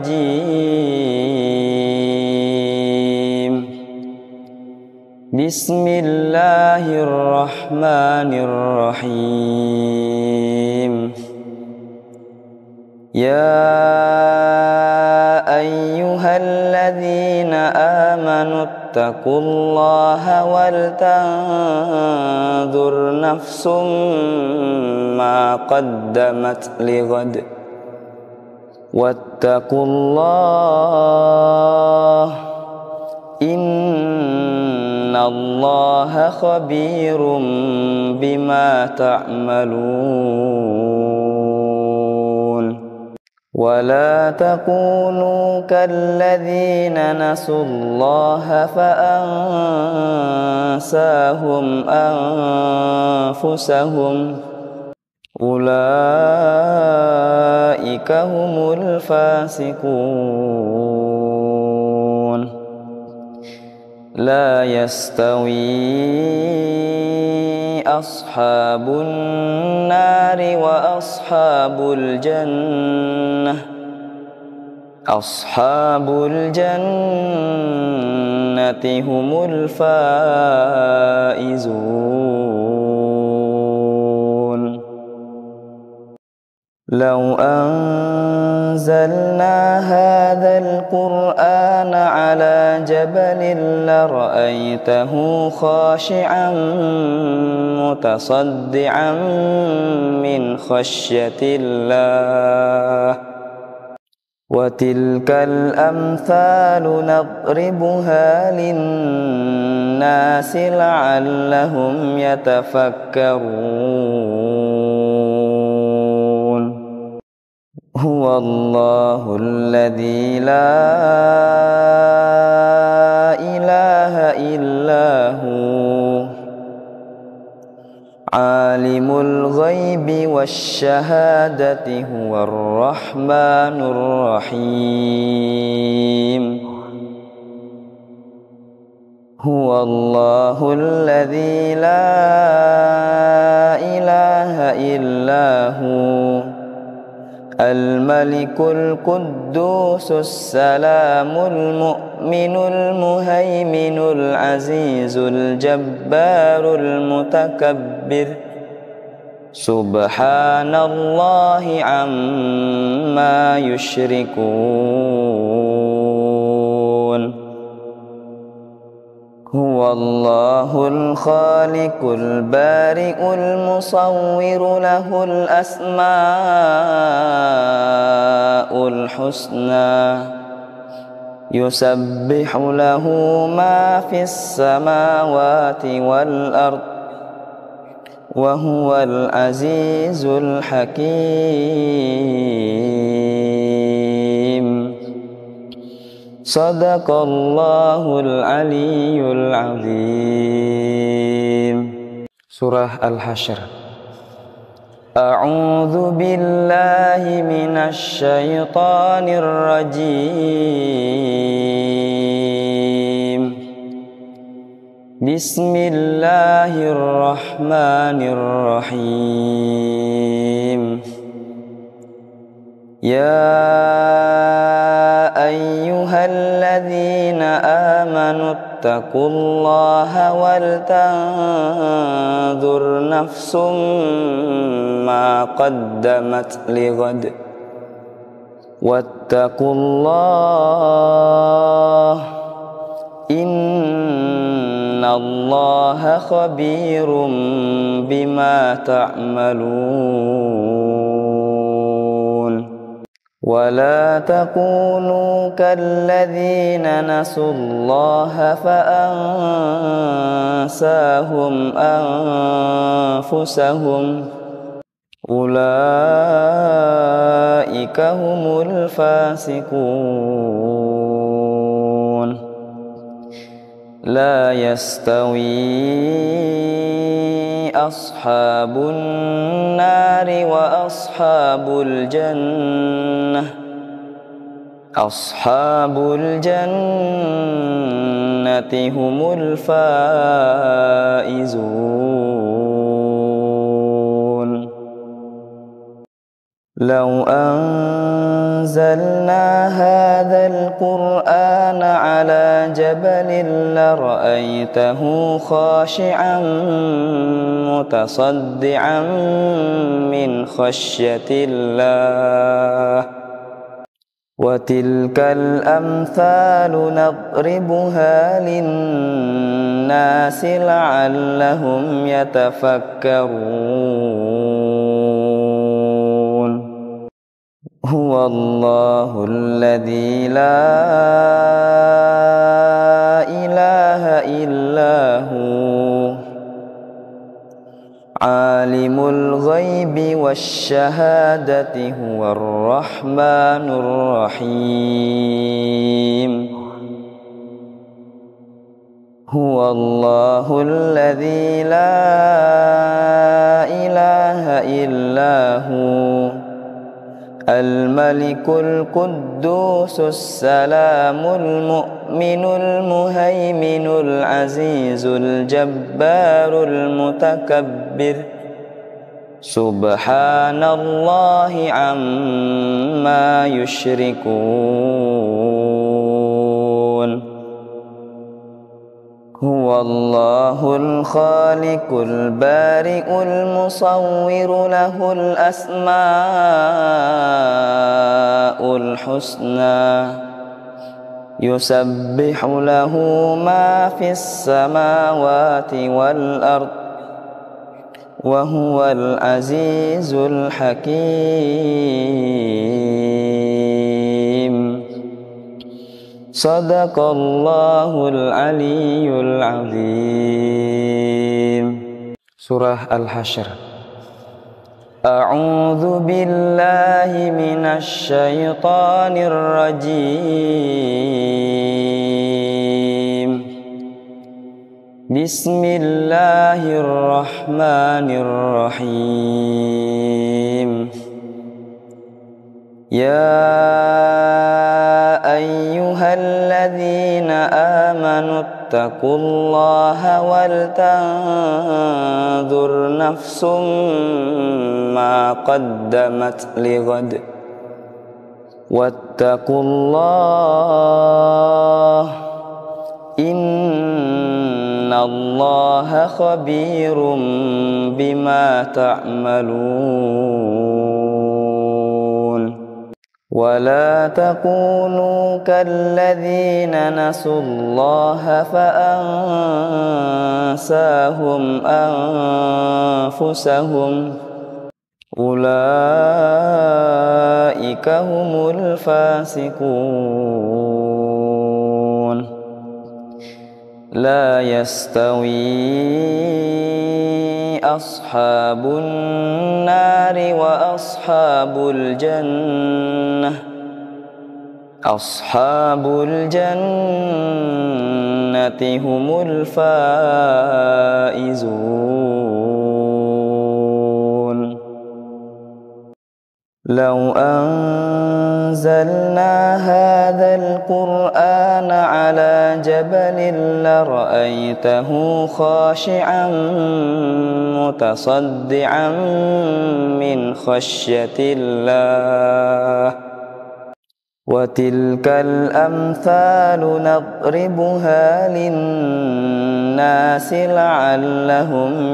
S1: rajim. Bismillahirrahmanirrahim. Ya ayyuhalladzina amanu ittaqullaha wal tanzur nafsum ma qaddamat lighad wattaqullaha innallaha khabirum bima ta'malun. ولا تكونوا كالذين نسوا الله فأنساهم أنفسهم أولئك هم الفاسقون لا يستوي أصحاب النار وأصحاب الجنة أصحاب الجنة هم الفائزون لو أنزلنا هذا القرآن على جبل لرأيته خاشعا متصدعا من خشية الله وتلك الأمثال نضربها للناس لعلهم يتفكرون هو الله الذي لا إله إلا هو عالم الغيب والشهادة هو الرحمن الرحيم هو الله الذي لا إله إلا هو الملك القدوس السلام المؤمن المهيمن العزيز الجبار المتكبر سبحان الله عما يشركون هو الله الخالق البارئ المصور له الأسماء الحسنى يسبح له ما في السماوات والأرض وهو العزيز الحكيم صدق الله العلي العظيم. Surah Al-Hasyr. A'udzu billahi minasy syaithanir rajim. Bismillahirrahmanirrahim. Ya ayyuhalladzina amanu ittaqullaha wal tanzur nafsum ma qaddamat lighad wattaqullah innallaha khabirum bima ta'malun. Wala takunu kalladzina nasullaha fa'ansahum anfusahum ulaika humul fasiqun. La yastawi ashabun nari wa ashabul jannah ashabul jannati humul faizun. Law anzalna hadzal qur'ana ala jabalin la ra'aitahu khashi'an mutasaddian min khasyatillah. Wa tilkal amthalu nadribuha linnasi la'allahum yatafakkarun. Huwallahu alladzi la ilaha illahu alimul ghaibi wasyahadati huwar rahmanur rahim. Huwallahu alladzi la ilaha illahu al-malikul quddusus salamul mu'minul muhaiminul azizul jabbarul mutakabbir. Subhanallahi amma yushrikun. Huwallahul khaliqul bari'ul musawwiru lahul asma'ul husna. Yusabbihu lahu ma fis samawati wal ard wa huwal azizul hakim. Sadaqallahul aliyyul azim. Surah Al-Hasyr. A'udzu billahi minasy syaithanir rajim. Bismillahirrahmanirrahim. Ya ayyuhalladzina amanu ittaqullaha wal tanzur nafsum ma qaddamat lighad wattaqullah innallaha khabirum bima ta'malun. Wala takunu kalladzina nasullaha fa'ansahum anfusahum ulaika humul fasiqun. La yastawi ashabun nari wa ashabul jannah ashabul jannati humul faizun. Law anzalna hadzal qur'ana ala جبل لرأيته خاشعا متصدعا من خشية الله وتلك الأمثال نضربها للناس لعلهم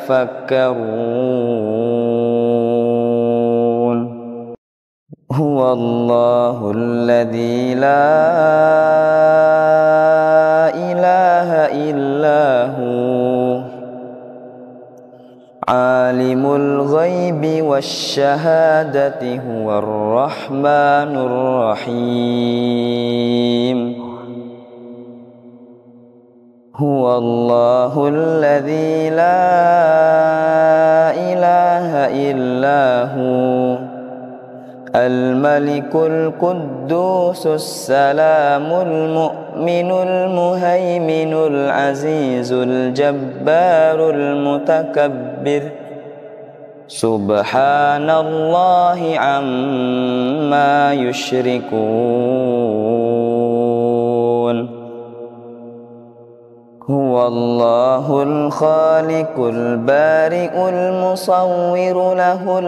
S1: يتفكرون هو الله الذي لا إله إلا هو عالم الغيب والشهادة هو الرحمن الرحيم هو الله الذي لا إله إلا هو الملك القدوس السلام المؤمن المهيمن العزيز الجبار المتكبر سبحان الله عما يشركون هو الله الخالق البارئ المصور له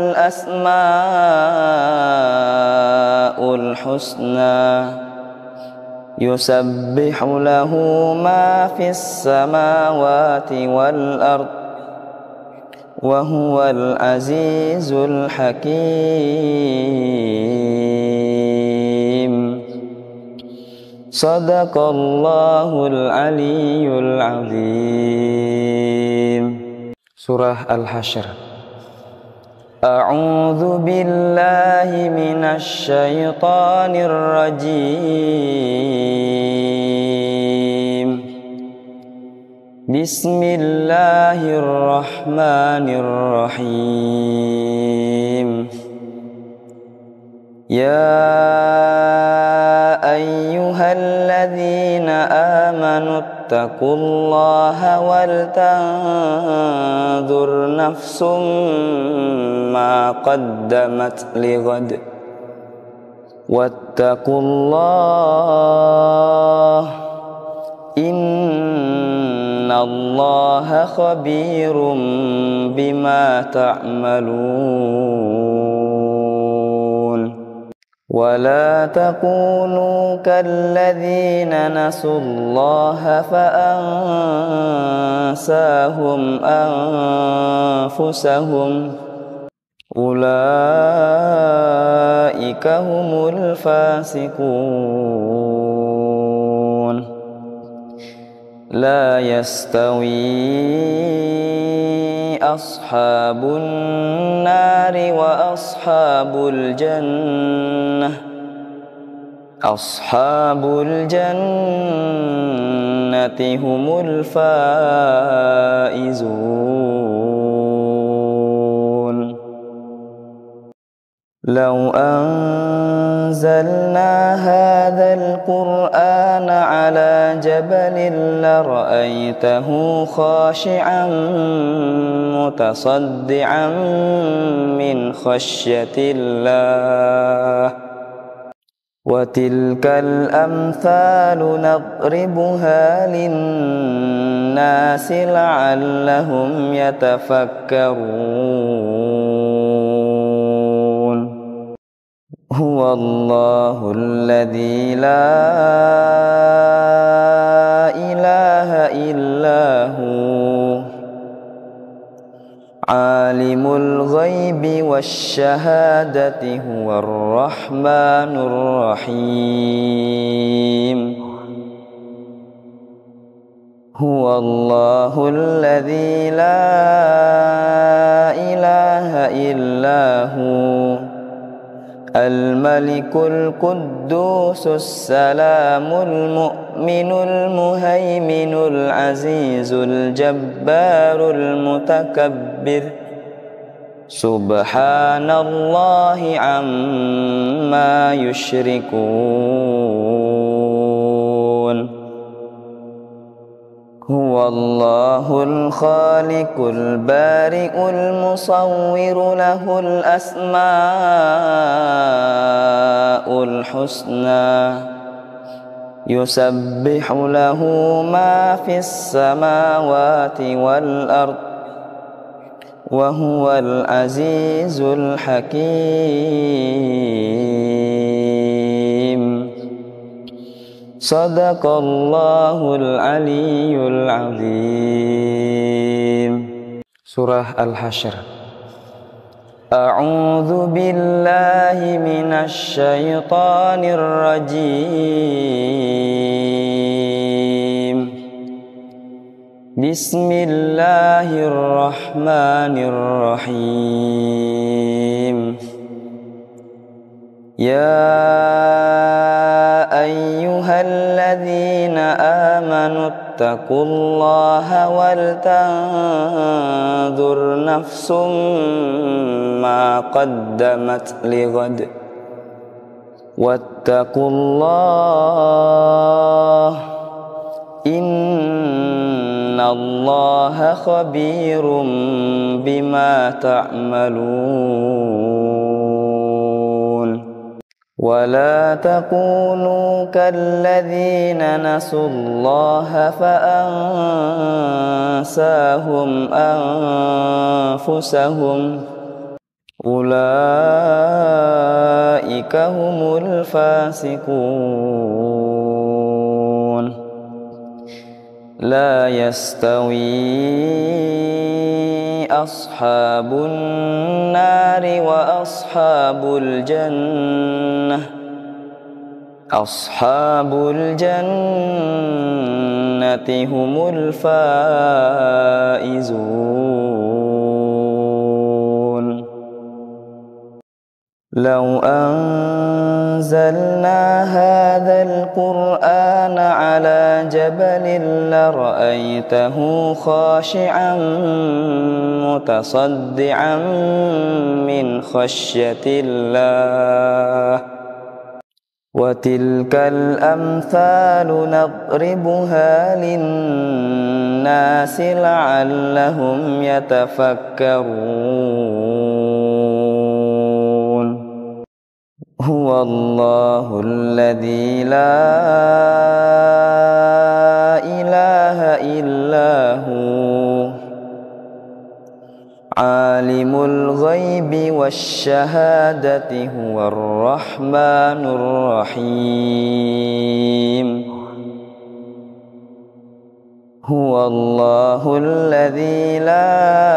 S1: الأسماء الحسنى يسبح له ما في السماوات والأرض وهو العزيز الحكيم صدق الله العلي العظيم. Surah Al-Hasyr. A'udzu billahi minasy syaithanir rajim. Bismillahirrahmanirrahim. Ya ayyuhalladzina amanu ittaqullaha wal tanzur nafsum ma qaddamat lighad wattaqullaha innallaha khabirum bima ta'malun. ولا تكونوا كالذين نسوا الله فأنساهم أنفسهم أولئك هم الفاسقون لا يستوي أصحاب النار وأصحاب الجنة أصحاب الجنة هم الفائزون لو أنزلنا هذا القرآن على جبل لرأيته خاشعا متصدعا من خشية الله وتلك الأمثال نضربها للناس لعلهم يتفكرون هو الله الذي لا إله إلا هو عالم الغيب والشهادة هو الرحمن الرحيم هو الله الذي لا إله إلا هو الملك القدوس السلام المؤمن المهيمن العزيز الجبار المتكبر سبحان الله عما يشركون هو الله الخالق البارئ المصور له الأسماء الحسنى يسبح له ما في السماوات والأرض وهو العزيز الحكيم. صدق الله العلي العظيم. Surah Al-Hasyr. A'udzu billahi minasy syaithanir rajim. Bismillahirrahmanirrahim. Ya ayyuhalladzina amanu ittaqullaha wal tanzur nafsum ma qaddamat lighad wattaqullah innallaha khabirum bima ta'malun. ولا تكونوا كالذين نسوا الله فأنساهم أنفسهم أولئك هم الفاسقون. لا يستوي أصحاب النار وأصحاب الجنة أصحاب الجنة هم الفائزون. لو أنزلنا هذا القرآن على جبل لرأيته خاشعا متصدعا من خشية الله وتلك الأمثال نضربها للناس لعلهم يتفكرون. هو الله الذي لا إله إلا هو عالم الغيب والشهادة هو الرحمن الرحيم. هو الله الذي لا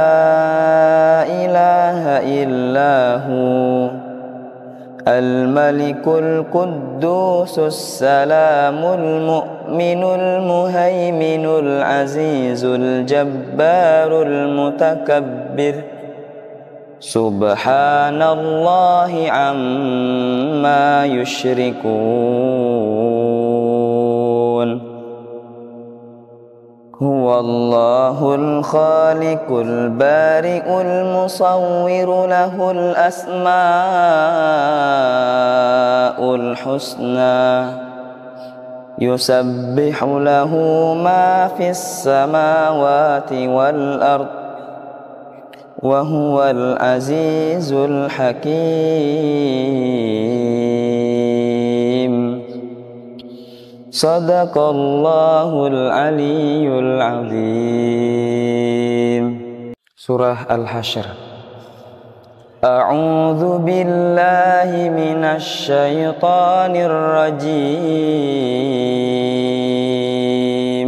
S1: إله إلا هو الملك القدوس السلام المؤمن المهيمن العزيز الجبار المتكبر سبحان الله عما يشركون. هو الله الخالق البارئ المصور له الأسماء الحسنى يسبح له ما في السماوات والأرض وهو العزيز الحكيم. صدق الله العلي العظيم. Surah Al-Hasyr. A'udzu billahi minasy syaithanir rajim.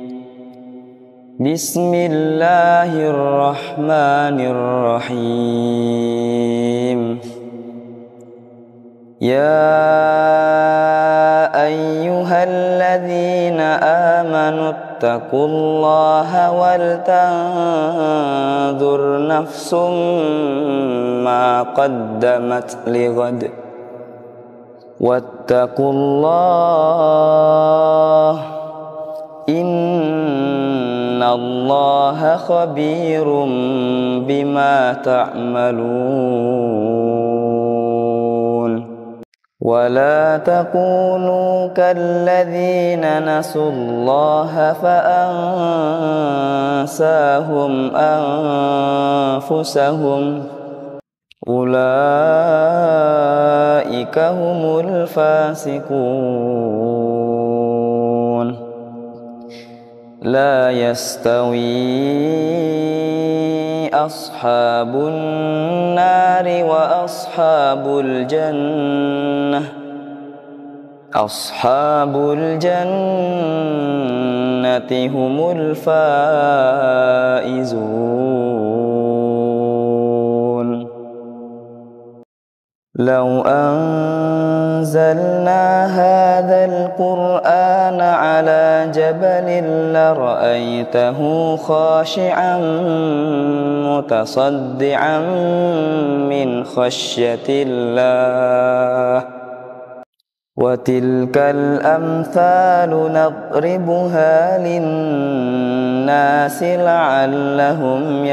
S1: Bismillahirrahmanirrahim. Ya ayyuhalladzina amanu ittaqullaha wal tanzur nafsum ma qaddamat lighad wattaqullah innallaha khabirum bima ta'malun. ولا تكونوا كالذين نسوا الله فأنساهم أنفسهم أولئك هم الفاسقون. لا يستوي أصحاب النار وأصحاب الجنة أصحاب الجنة هم الفائزون لو أنزلنا هذا القرآن على جبل لرأيته خاشعا متصدعا من خشية الله وتلك الأمثال نضربها للناس لعلهم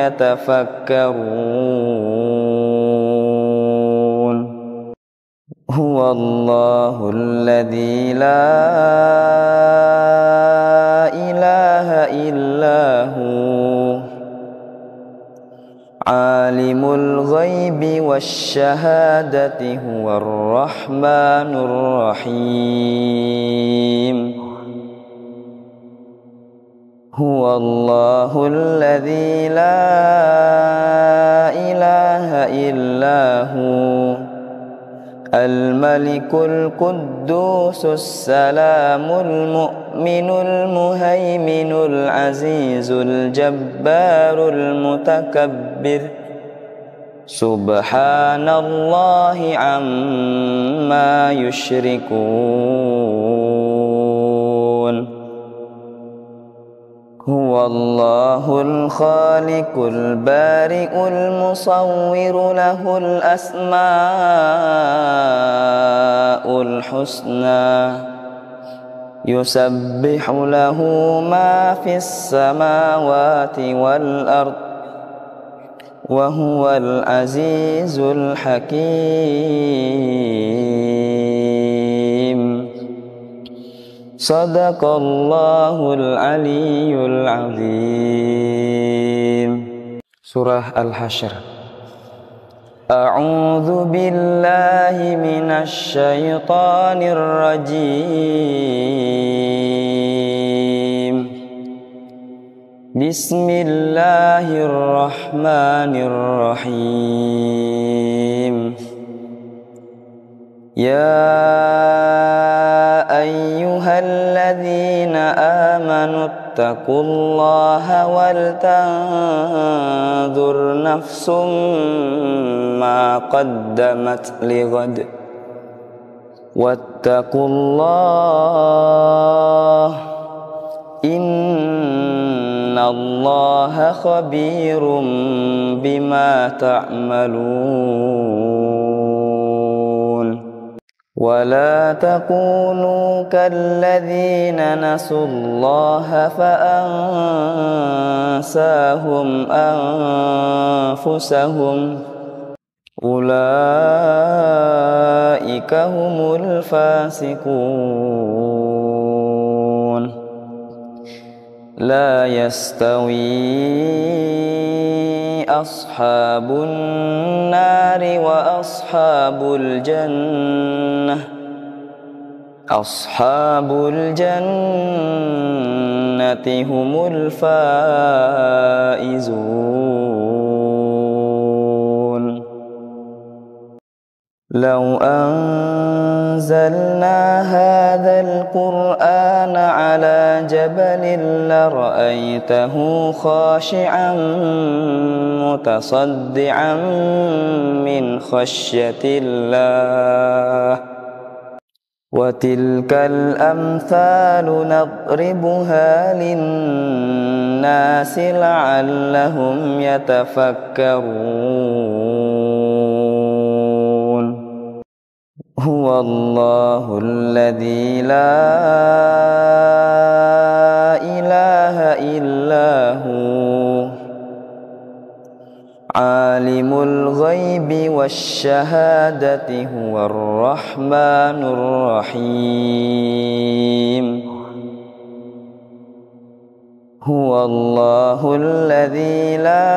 S1: يتفكرون هو الله الذي لا إله إلا هو عالم الغيب والشهادة هو الرحمن الرحيم هو الله الذي لا إله إلا هو الملك القدوس السلام المؤمن المهيمن العزيز الجبار المتكبر سبحان الله عما يشركون هو الله الخالق البارئ المصور له الأسماء الحسنى يسبح له ما في السماوات والأرض وهو العزيز الحكيم صدق الله العلي العظيم. Surah Al-Hasyr. A'udzu billahi minasy syaithanir rajim. Bismillahirrahmanirrahim. Ya ayyuhalladzina amanu ittaqullaha wal tanzur nafsum ma qaddamat lighad wattaqullaha innallaha khabirum bima ta'malun. ولا تكونوا كالذين نسوا الله فأنساهم أنفسهم أولئك هم الفاسقون لا يستوي أصحاب النار وأصحاب الجنة أصحاب الجنة هم الفائزون لو أنزلنا هذا القرآن على جبل لرأيته خاشعا متصدعا من خشية الله وتلك الأمثال نضربها للناس لعلهم يتفكرون هو الله الذي لا إله إلا هو عالم الغيب والشهادة هو الرحمن الرحيم هو الله الذي لا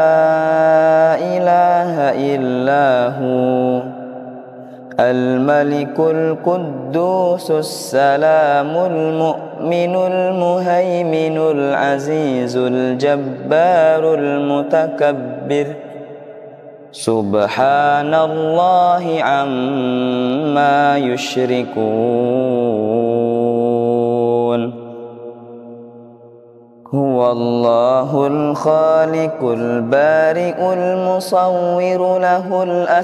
S1: إله إلا هو الملك القدوس السلام المؤمن المؤمن المهيمن العزيز الجبار المتكبر سبحان الله عما يشركون هو الله الخالق البارئ المصور له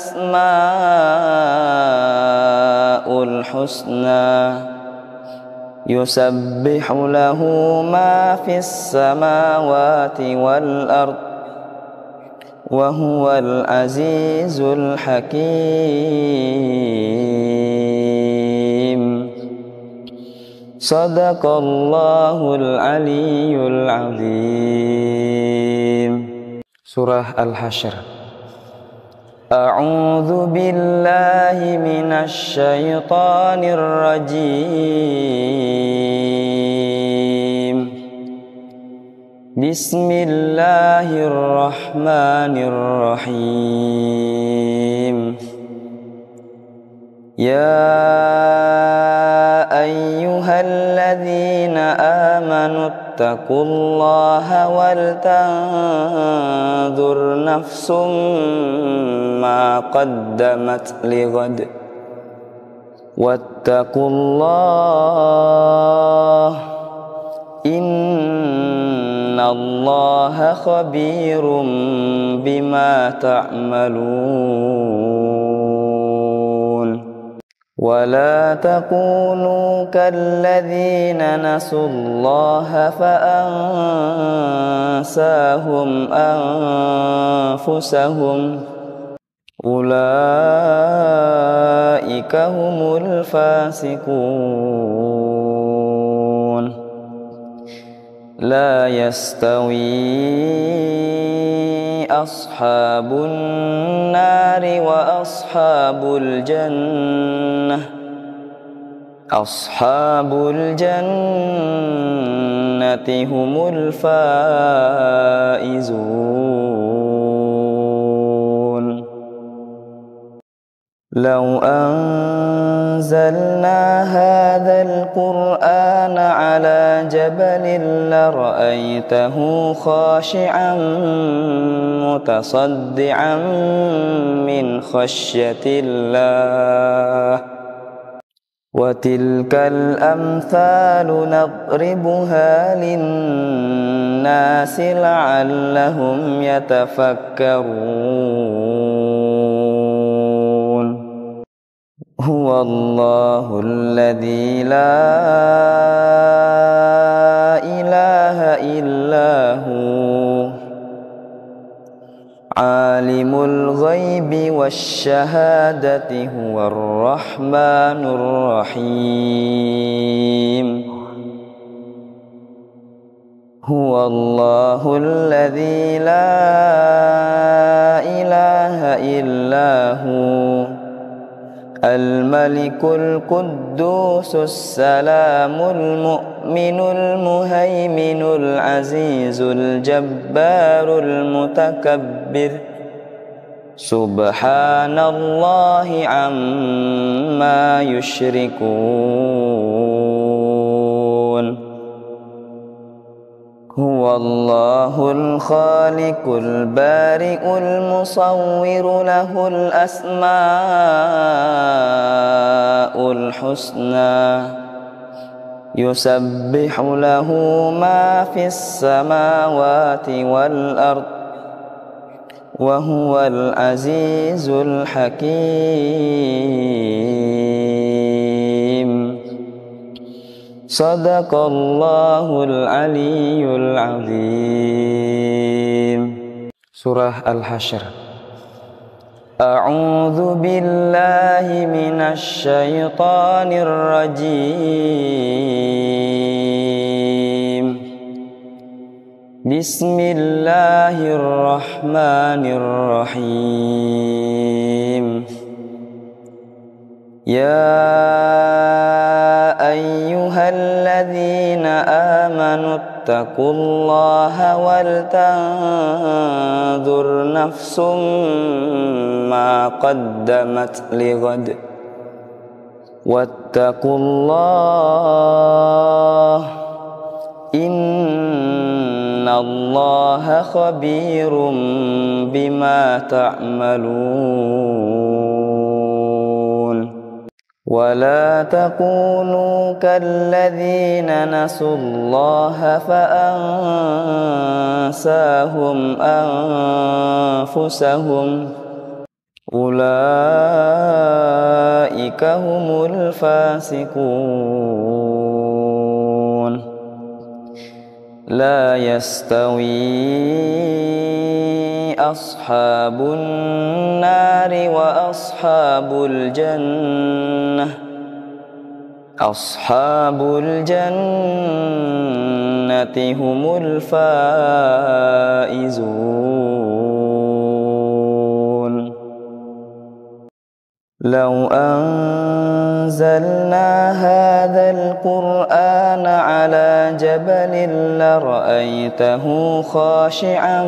S1: الأسماء الحسنى يسبح له ما في السماوات والأرض وهو العزيز الحكيم صدق الله العلي العظيم. Surah Al-Hasyr. A'udzu billahi minasy syaithanir rajim. Bismillahirrahmanirrahim. Ya ayyuhalladzina amanu ittaqullaha wal tanzur nafsum ma qaddamat lighad wattaqullaha innallaha khabirum bima ta'malun. ولا تكونوا كالذين نسوا الله فأنساهم أنفسهم أولئك هم الفاسقون لا يستوي أصحاب النار وأصحاب الجنة أصحاب الجنة هم الفائزون لو أنزلنا هذا القرآن على جبل لرأيته خاشعا متصدعا من خشية الله وتلك الأمثال نضربها للناس لعلهم يتفكرون هو الله الذي لا إله إلا هو عالم الغيب والشهادة هو الرحمن الرحيم هو الله الذي لا إله إلا هو الملك القدوس السلام المؤمن المهيمن العزيز الجبار المتكبر سبحان الله عما يشركون هو الله الخالق البارئ المصور له الأسماء الحسنى يسبح له ما في السماوات والأرض وهو العزيز الحكيم صدق الله العلي العظيم. Surah Al-Hasyr. A'udzu billahi minasy syaithanir rajim. Bismillahirrahmanirrahim. Ya ayyuhalladzina amanu ittaqullaha wal tanzur nafsum ma qaddamat lighad واتقوا الله إن الله خبير بما تعملون ولا تكونوا كالذين نسوا الله فأنساهم أنفسهم أولئك هم الفاسقون لا يستوي أصحاب النار وأصحاب الجنة أصحاب الجنة هم الفائزون لو أنزلنا هذا القرآن على جبل لرأيته خاشعا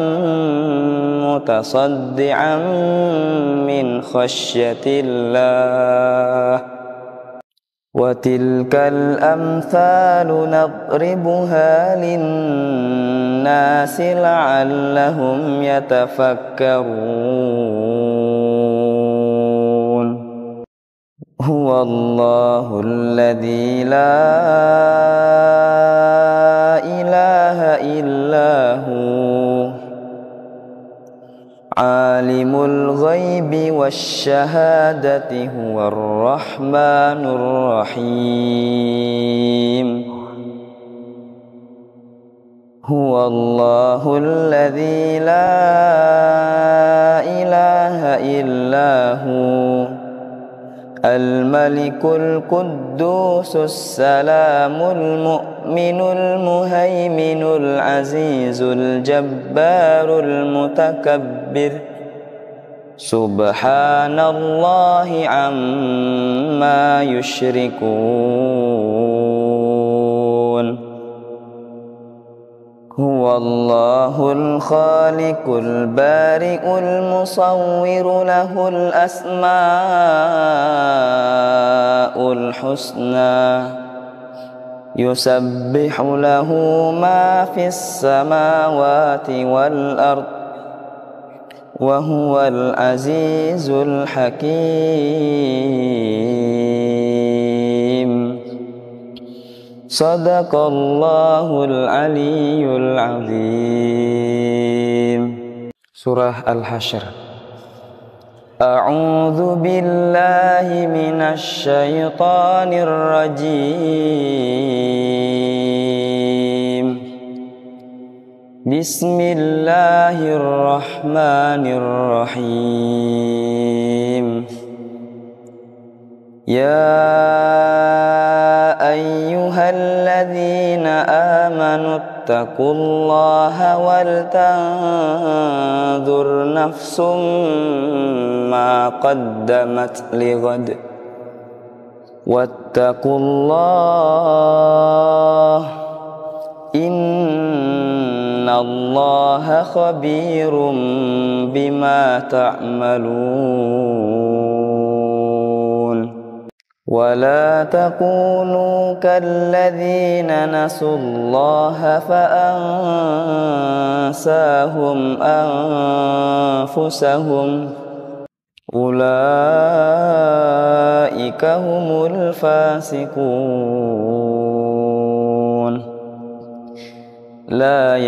S1: متصدعا من خشية الله وتلك الأمثال نضربها للناس لعلهم يتفكرون هو الله الذي لا إله إلا هو عالم الغيب والشهادة هو الرحمن الرحيم هو الله الذي لا إله إلا هو الملك القدوس السلام المؤمن المهيمن العزيز الجبار المتكبر سبحان الله عما يشركون هو الله الخالق البارئ المصور له الأسماء الحسنى يسبح له ما في السماوات والأرض وهو العزيز الحكيم صدق الله العلي العظيم. Surah Al-Hasyr. A'udzu billahi minasy syaithanir rajim. Bismillahirrahmanirrahim. Ya ayyuhalladzina amanu ittaqullaha wal tanzur nafsum ma qaddamat lighad wattaqullaha innallaha khabirum bima ta'malun ولا تكونوا كالذين نسوا الله فأنساهم أنفسهم أولئك هم الفاسقون لا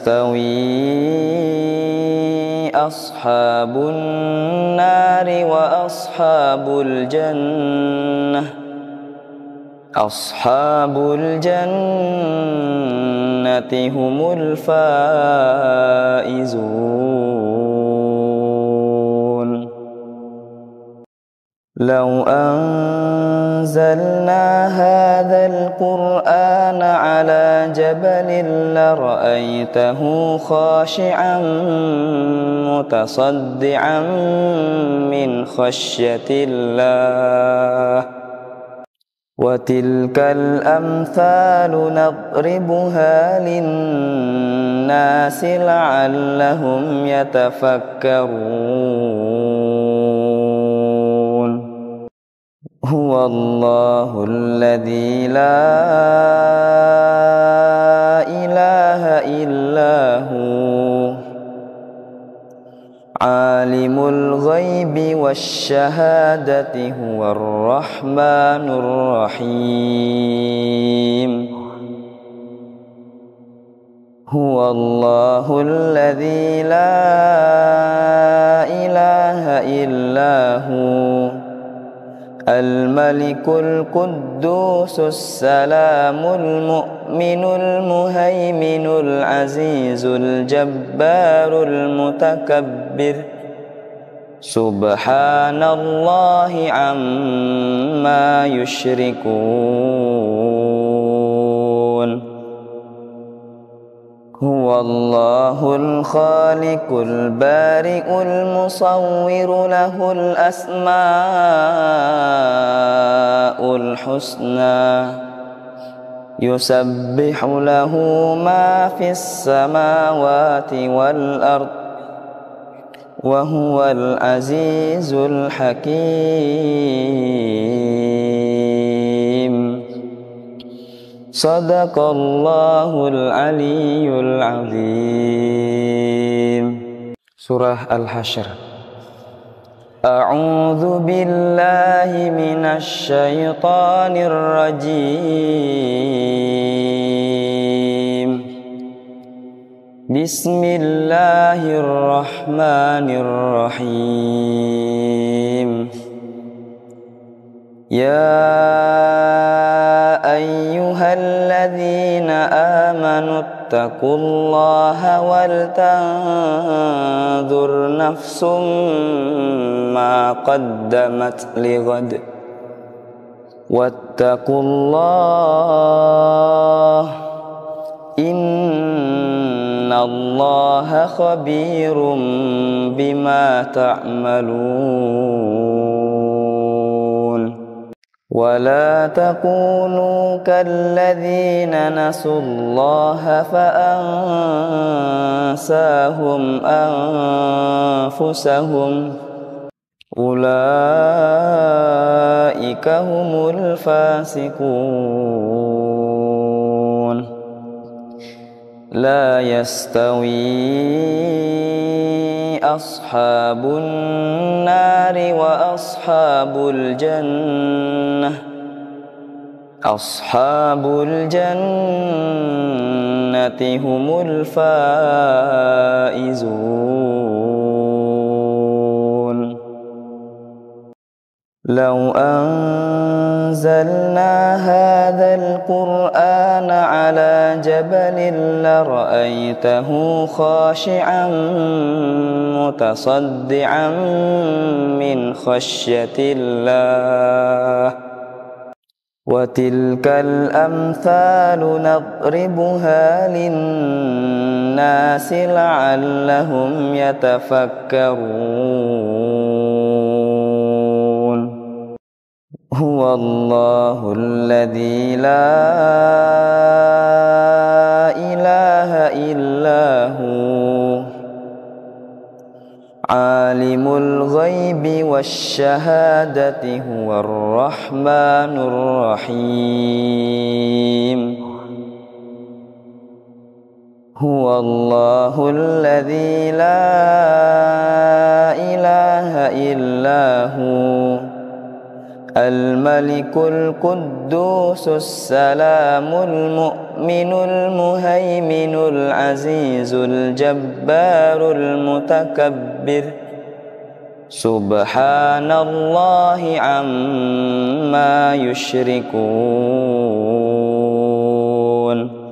S1: يستوي أصحاب النار وأصحاب الجنة أصحاب الجنة هم الفائزون لو أنزلنا هذا القرآن على جبل لرأيته خاشعا متصدعا من خشية الله وتلك الأمثال نضربها للناس لعلهم يتفكرون هو Huwallahu alladzi la ilaha illahu alimul ghaibi wasyahadati huwar rahmanur rahim. Huwallahu alladzi la ilaha illahu al-malikul quddusus salamul mu'minul muhaiminul azizul jabbarul mutakabbir subhanallahi amma yushrikun. Huwallahul khaliqul bari'ul musawwiru lahul asma'ul husna yusabbihu lahu ma fis samawati wal ard wa huwal azizul hakim. Sadaqallahul aliyyul azim. Surah Al-Hasyr. A'udzu billahi minasy syaithanir rajim. Bismillahirrahmanirrahim. Ya ayyuhalladzina amanu taqullaha wal tanzur nafsum ma qaddamat lighad wattaqullaha innallaha khabirum bima ta'malun. ولا تكونوا كالذين نسوا الله فأنساهم أنفسهم أولئك هم الفاسقون. لا يستوي أصحاب النار وأصحاب الجنة أصحاب الجنة هم الفائزون. لو أنزلنا هذا القرآن على جبل لرأيته خاشعا متصدعا من خشية الله وتلك الأمثال نضربها للناس لعلهم يتفكرون. Huwallahu alladzi la ilaha illahu alimul ghaibi wasyahadati huwar rahmanur rahim. Huwallahu alladzi la ilaha illahu al-malikul quddusus salamul mu'minul muhaiminul azizul jabbarul mutakabbir subhanallahi amma yushrikun.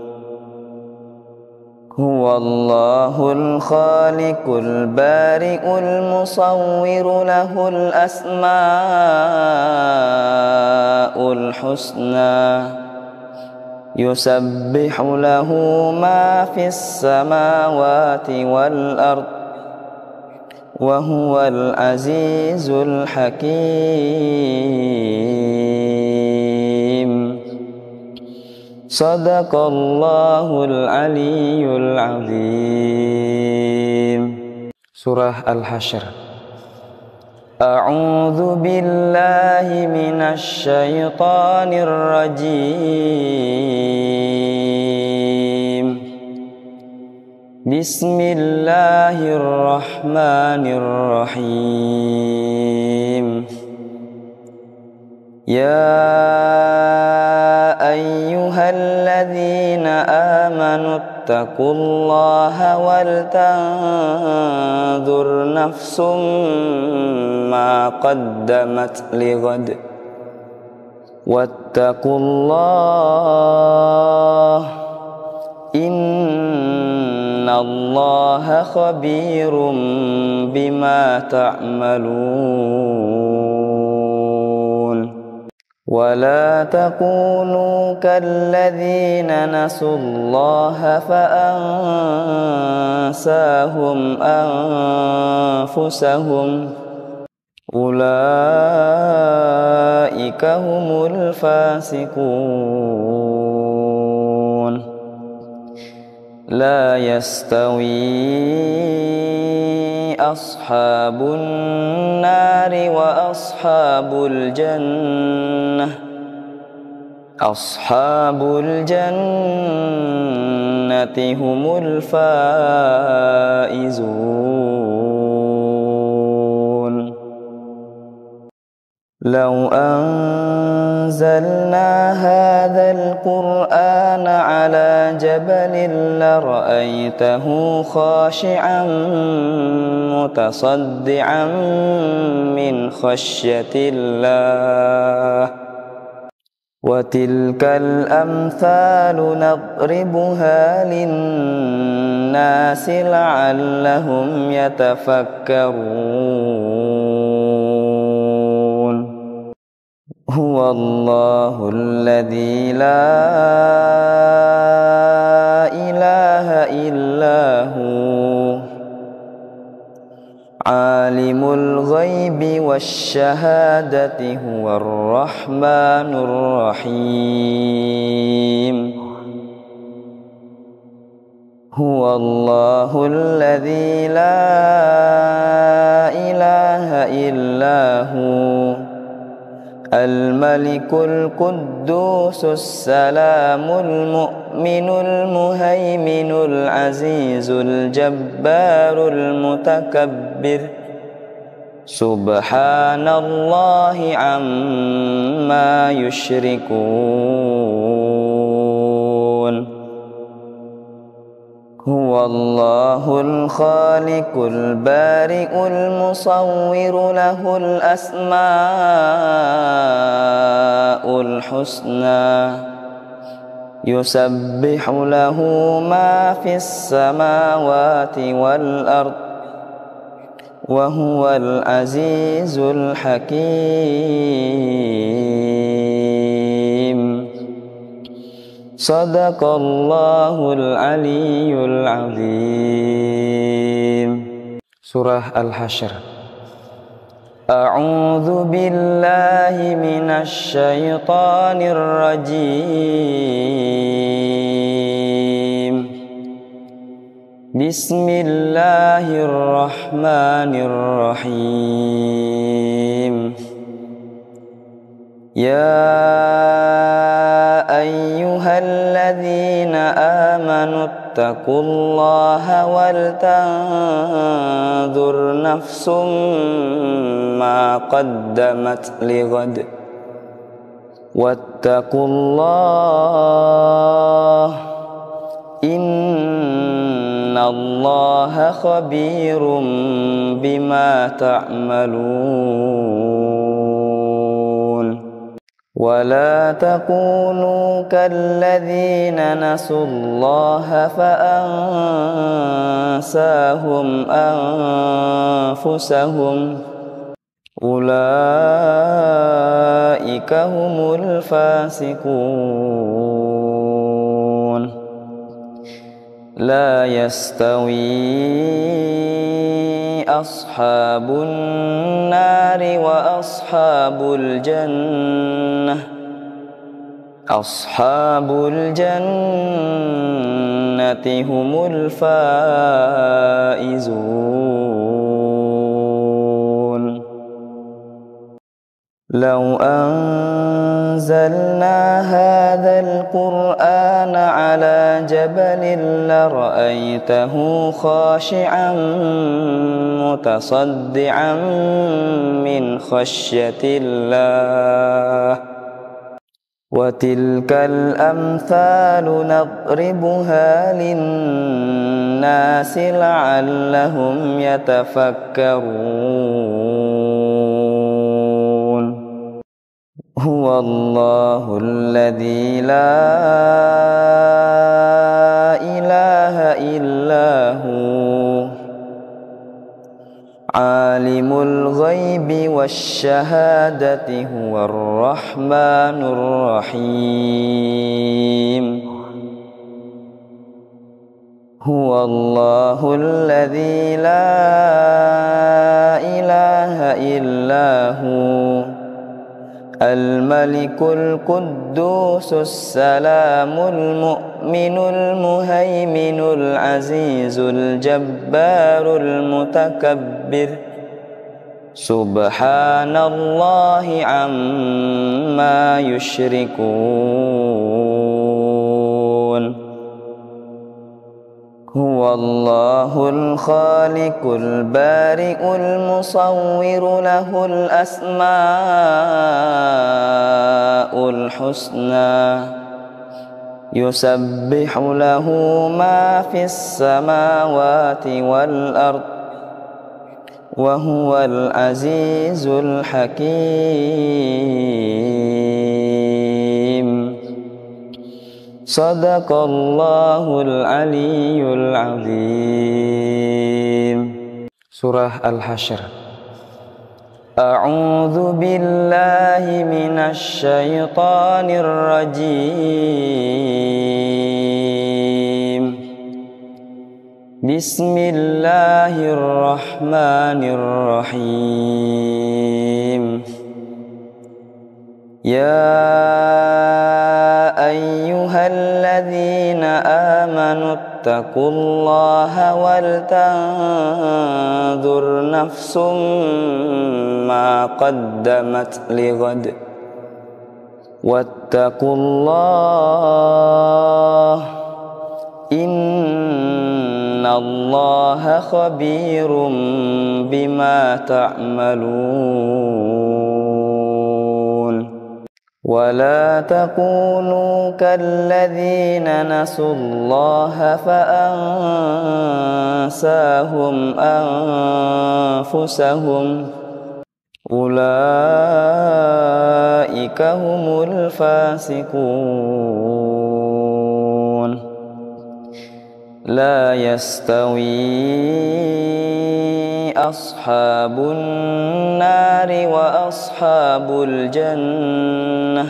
S1: Huwallahul khaliqul bari'ul musawwiru lahul asma'ul husna yusabbihu lahu ma fis samawati wal ard wa huwal azizul hakim. Sadaqallahul aliyyul azim. Surah Al-Hasyr. أعوذ بالله من الشيطان الرجيم بسم الله الرحمن الرحيم يا أيها الذين آمنوا اتقوا الله ولتنظر نفس ما قدمت لغد واتقوا الله إن الله خبير بما تعملون ولا تكونوا كالذين نسوا الله فأنساهم أنفسهم أولئك هم الفاسقون لا يستوي أصحاب النار وأصحاب الجنة أصحاب الجنة هم الفائزون لو أنزلنا هذا القرآن على جبل لرأيته خاشعا متصدعا من خشية الله وتلك الأمثال نضربها للناس لعلهم يتفكرون هو الله الذي لا إله إلا هو عالم الغيب والشهادة هو الرحمن الرحيم هو الله الذي لا إله إلا هو الملك القدوس السلام المؤمن المهيمن العزيز الجبار المتكبر سبحان الله عما يشركون هو الله الخالق البارئ المصور له الأسماء الحسنى يسبح له ما في السماوات والأرض وهو العزيز الحكيم صدق الله العلي العظيم. Surah Al-Hasyr. A'udzu billahi minasy syaithanir rajim. Bismillahirrahmanirrahim. Ya ayyuhalladzina amanu ittaqullaha wal tanzur nafsum ma qaddamat lighad wattaqullah innallaha khabirum bima ta'malun ولا تكونوا كالذين نسوا الله فأنساهم أنفسهم أولئك هم الفاسقون لا يستوي أصحاب النار وأصحاب الجنة أصحاب الجنة هم الفائزون لو أنزلنا هذا القرآن على جبل لرأيته خاشعا متصدعا من خشية الله وتلك الأمثال نضربها للناس لعلهم يتفكرون هو الله الذي لا إله إلا هو عالم الغيب والشهادة هو الرحمن الرحيم هو الله الذي لا إله إلا هو الملك القدوس السلام المؤمن المهيمن العزيز الجبار المتكبر سبحان الله عما يشركون هو الله الخالق البارئ المصور له الأسماء الحسنى يسبح له ما في السماوات والأرض وهو العزيز الحكيم صدق الله العلي العظيم. Surah Al-Hasyr. A'udzu billahi minasy syaithanir rajim. Bismillahirrahmanirrahim. Ya ayyuhalladzina amanu ittaqullaha wal tanzur nafsum ma qaddamat lighad wattaqullaha innallaha khabirum bima ta'malun. ولا تكونوا كالذين نسوا الله فأنساهم أنفسهم أولئك هم الفاسقون لا يستوي أصحاب النار وأصحاب الجنة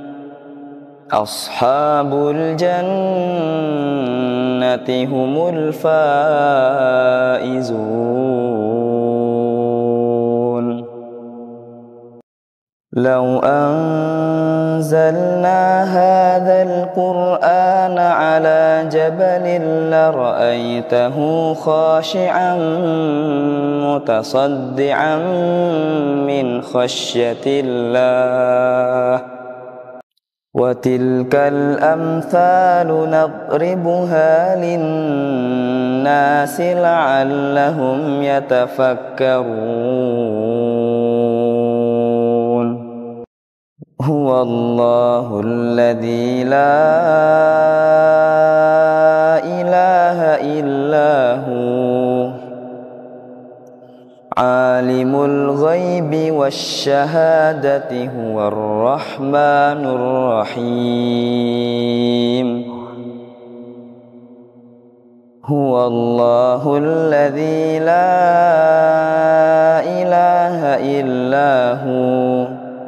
S1: أصحاب الجنة هم الفائزون لو أنزلنا هذا القرآن على جبل لرأيته خاشعا متصدعا من خشية الله وتلك الأمثال نضربها للناس لعلهم يتفكرون هو الله الذي لا إله إلا هو عالم الغيب والشهادة هو الرحمن الرحيم هو الله الذي لا إله إلا هو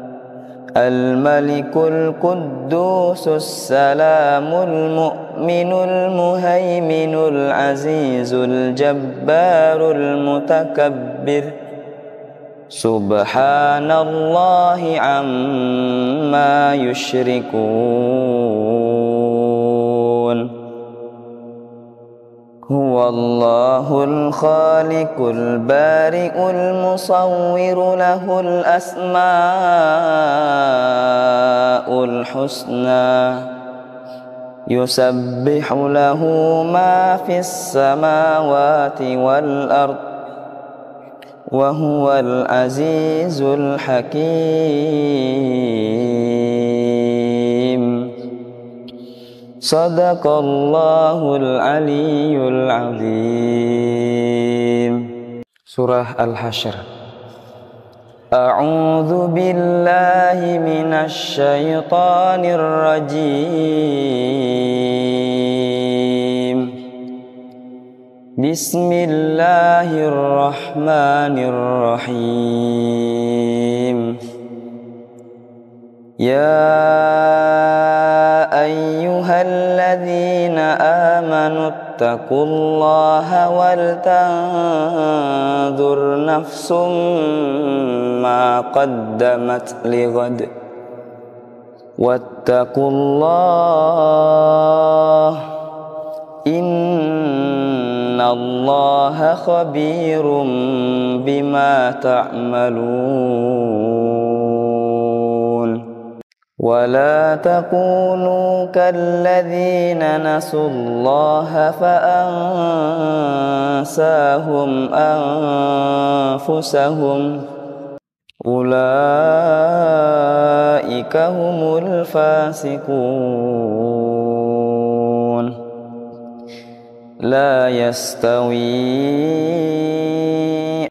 S1: الملك القدوس السلام المؤمن المهيمن العزيز الجبار المتكبر سبحان الله عما يشركون Huwallahul khaliqul bari'ul musawwiru lahul asma'ul husna yusabbihu lahu ma fis samawati wal ard wa huwal azizul hakim. Sadaqallahul aliyyul azim. Surah Al-Hasyr. A'udzu billahi minasy syaithanir rajim. Bismillahirrahmanirrahim. Ya ayyuhalladzina amanu taqullaha wal tanzur nafsum ma qaddamat lighad wattaqullah innallaha khabirum bima ta'malun. ولا تكونوا كالذين نسوا الله فأنساهم أنفسهم أولئك هم الفاسقون. لا يستوي